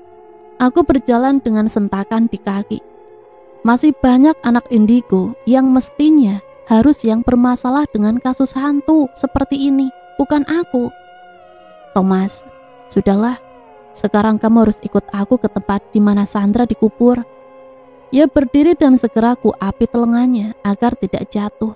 Aku berjalan dengan sentakan di kaki. Masih banyak anak indigo yang mestinya harus yang bermasalah dengan kasus hantu seperti ini, bukan aku. Thomas, sudahlah. Sekarang kamu harus ikut aku ke tempat di mana Sandra dikubur. Ia berdiri dan segera ku api telenganya agar tidak jatuh.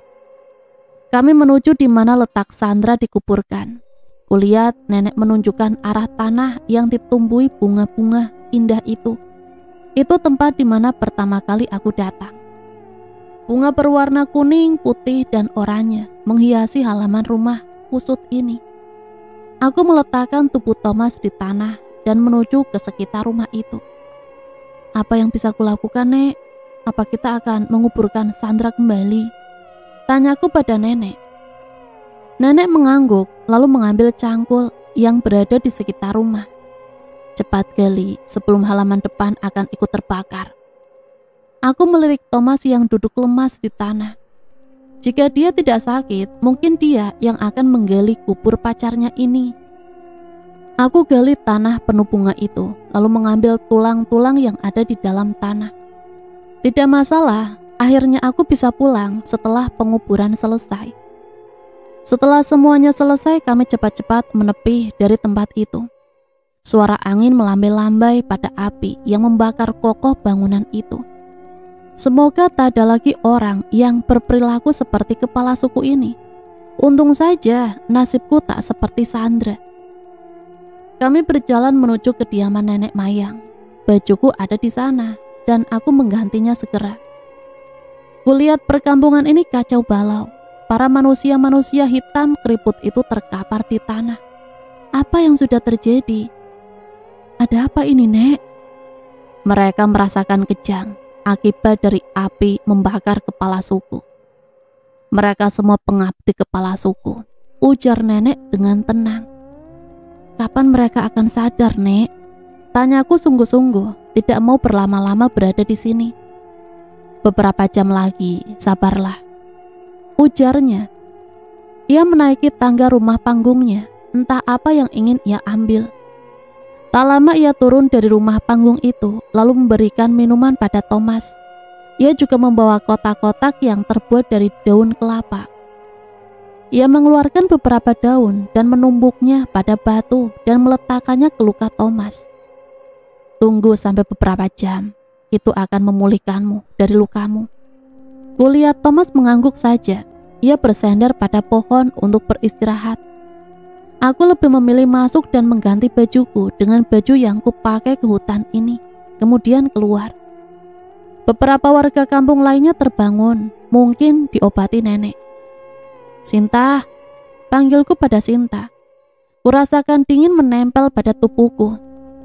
Kami menuju di mana letak Sandra dikuburkan. Kulihat nenek menunjukkan arah tanah yang ditumbuhi bunga-bunga indah itu. Itu tempat di mana pertama kali aku datang. Bunga berwarna kuning, putih, dan oranye menghiasi halaman rumah kusut ini. Aku meletakkan tubuh Thomas di tanah dan menuju ke sekitar rumah itu. Apa yang bisa kulakukan, Nek? Apa kita akan menguburkan Sandra kembali? Tanyaku pada nenek. Nenek mengangguk lalu mengambil cangkul yang berada di sekitar rumah. Cepat gali sebelum halaman depan akan ikut terbakar. Aku melirik Thomas yang duduk lemas di tanah. Jika dia tidak sakit, mungkin dia yang akan menggali kubur pacarnya ini. Aku gali tanah penuh bunga itu, lalu mengambil tulang-tulang yang ada di dalam tanah. Tidak masalah. Akhirnya aku bisa pulang setelah penguburan selesai. Setelah semuanya selesai, kami cepat-cepat menepi dari tempat itu. Suara angin melambai-lambai pada api yang membakar kokoh bangunan itu. Semoga tak ada lagi orang yang berperilaku seperti kepala suku ini. Untung saja nasibku tak seperti Sandra. Kami berjalan menuju kediaman nenek Mayang. Bajuku ada di sana dan aku menggantinya segera. Kulihat perkampungan ini kacau balau. Para manusia-manusia hitam keriput itu terkapar di tanah. Apa yang sudah terjadi? Ada apa ini, Nek? Mereka merasakan kejang akibat dari api membakar kepala suku. Mereka semua pengabdi kepala suku, ujar nenek dengan tenang. Kapan mereka akan sadar, Nek? Tanyaku sungguh-sungguh, tidak mau berlama-lama berada di sini. Beberapa jam lagi, sabarlah, ujarnya. Ia menaiki tangga rumah panggungnya, entah apa yang ingin ia ambil. Tak lama ia turun dari rumah panggung itu, lalu memberikan minuman pada Thomas. Ia juga membawa kotak-kotak yang terbuat dari daun kelapa. Ia mengeluarkan beberapa daun dan menumbuknya pada batu dan meletakkannya ke luka Thomas. Tunggu sampai beberapa jam. Itu akan memulihkanmu dari lukamu. Kulihat Thomas mengangguk saja. Ia bersandar pada pohon untuk beristirahat. Aku lebih memilih masuk dan mengganti bajuku dengan baju yang kupakai ke hutan ini, kemudian keluar. Beberapa warga kampung lainnya terbangun, mungkin diobati nenek. Sinta, panggilku pada Sinta. Kurasakan dingin menempel pada tubuhku.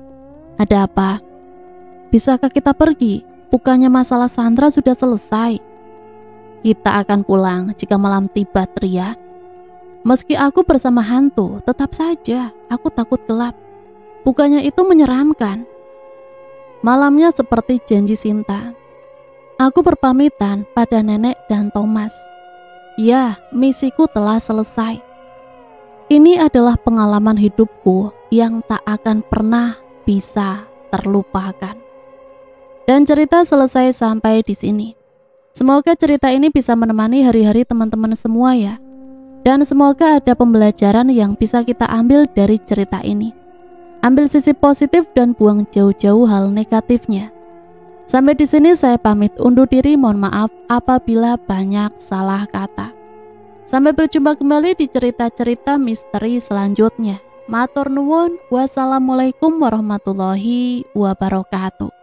Ada apa? Bisakah kita pergi? Bukannya masalah Sandra sudah selesai. Kita akan pulang jika malam tiba, Tria. Meski aku bersama hantu, tetap saja aku takut gelap. Bukannya itu menyeramkan? Malamnya seperti janji Sinta. Aku berpamitan pada nenek dan Thomas. Ya, misiku telah selesai. Ini adalah pengalaman hidupku yang tak akan pernah bisa terlupakan. Dan cerita selesai sampai di sini. Semoga cerita ini bisa menemani hari-hari teman-teman semua ya. Dan semoga ada pembelajaran yang bisa kita ambil dari cerita ini. Ambil sisi positif dan buang jauh-jauh hal negatifnya. Sampai di sini saya pamit undur diri, mohon maaf apabila banyak salah kata. Sampai berjumpa kembali di cerita-cerita misteri selanjutnya. Matur nuwun, wassalamualaikum warahmatullahi wabarakatuh.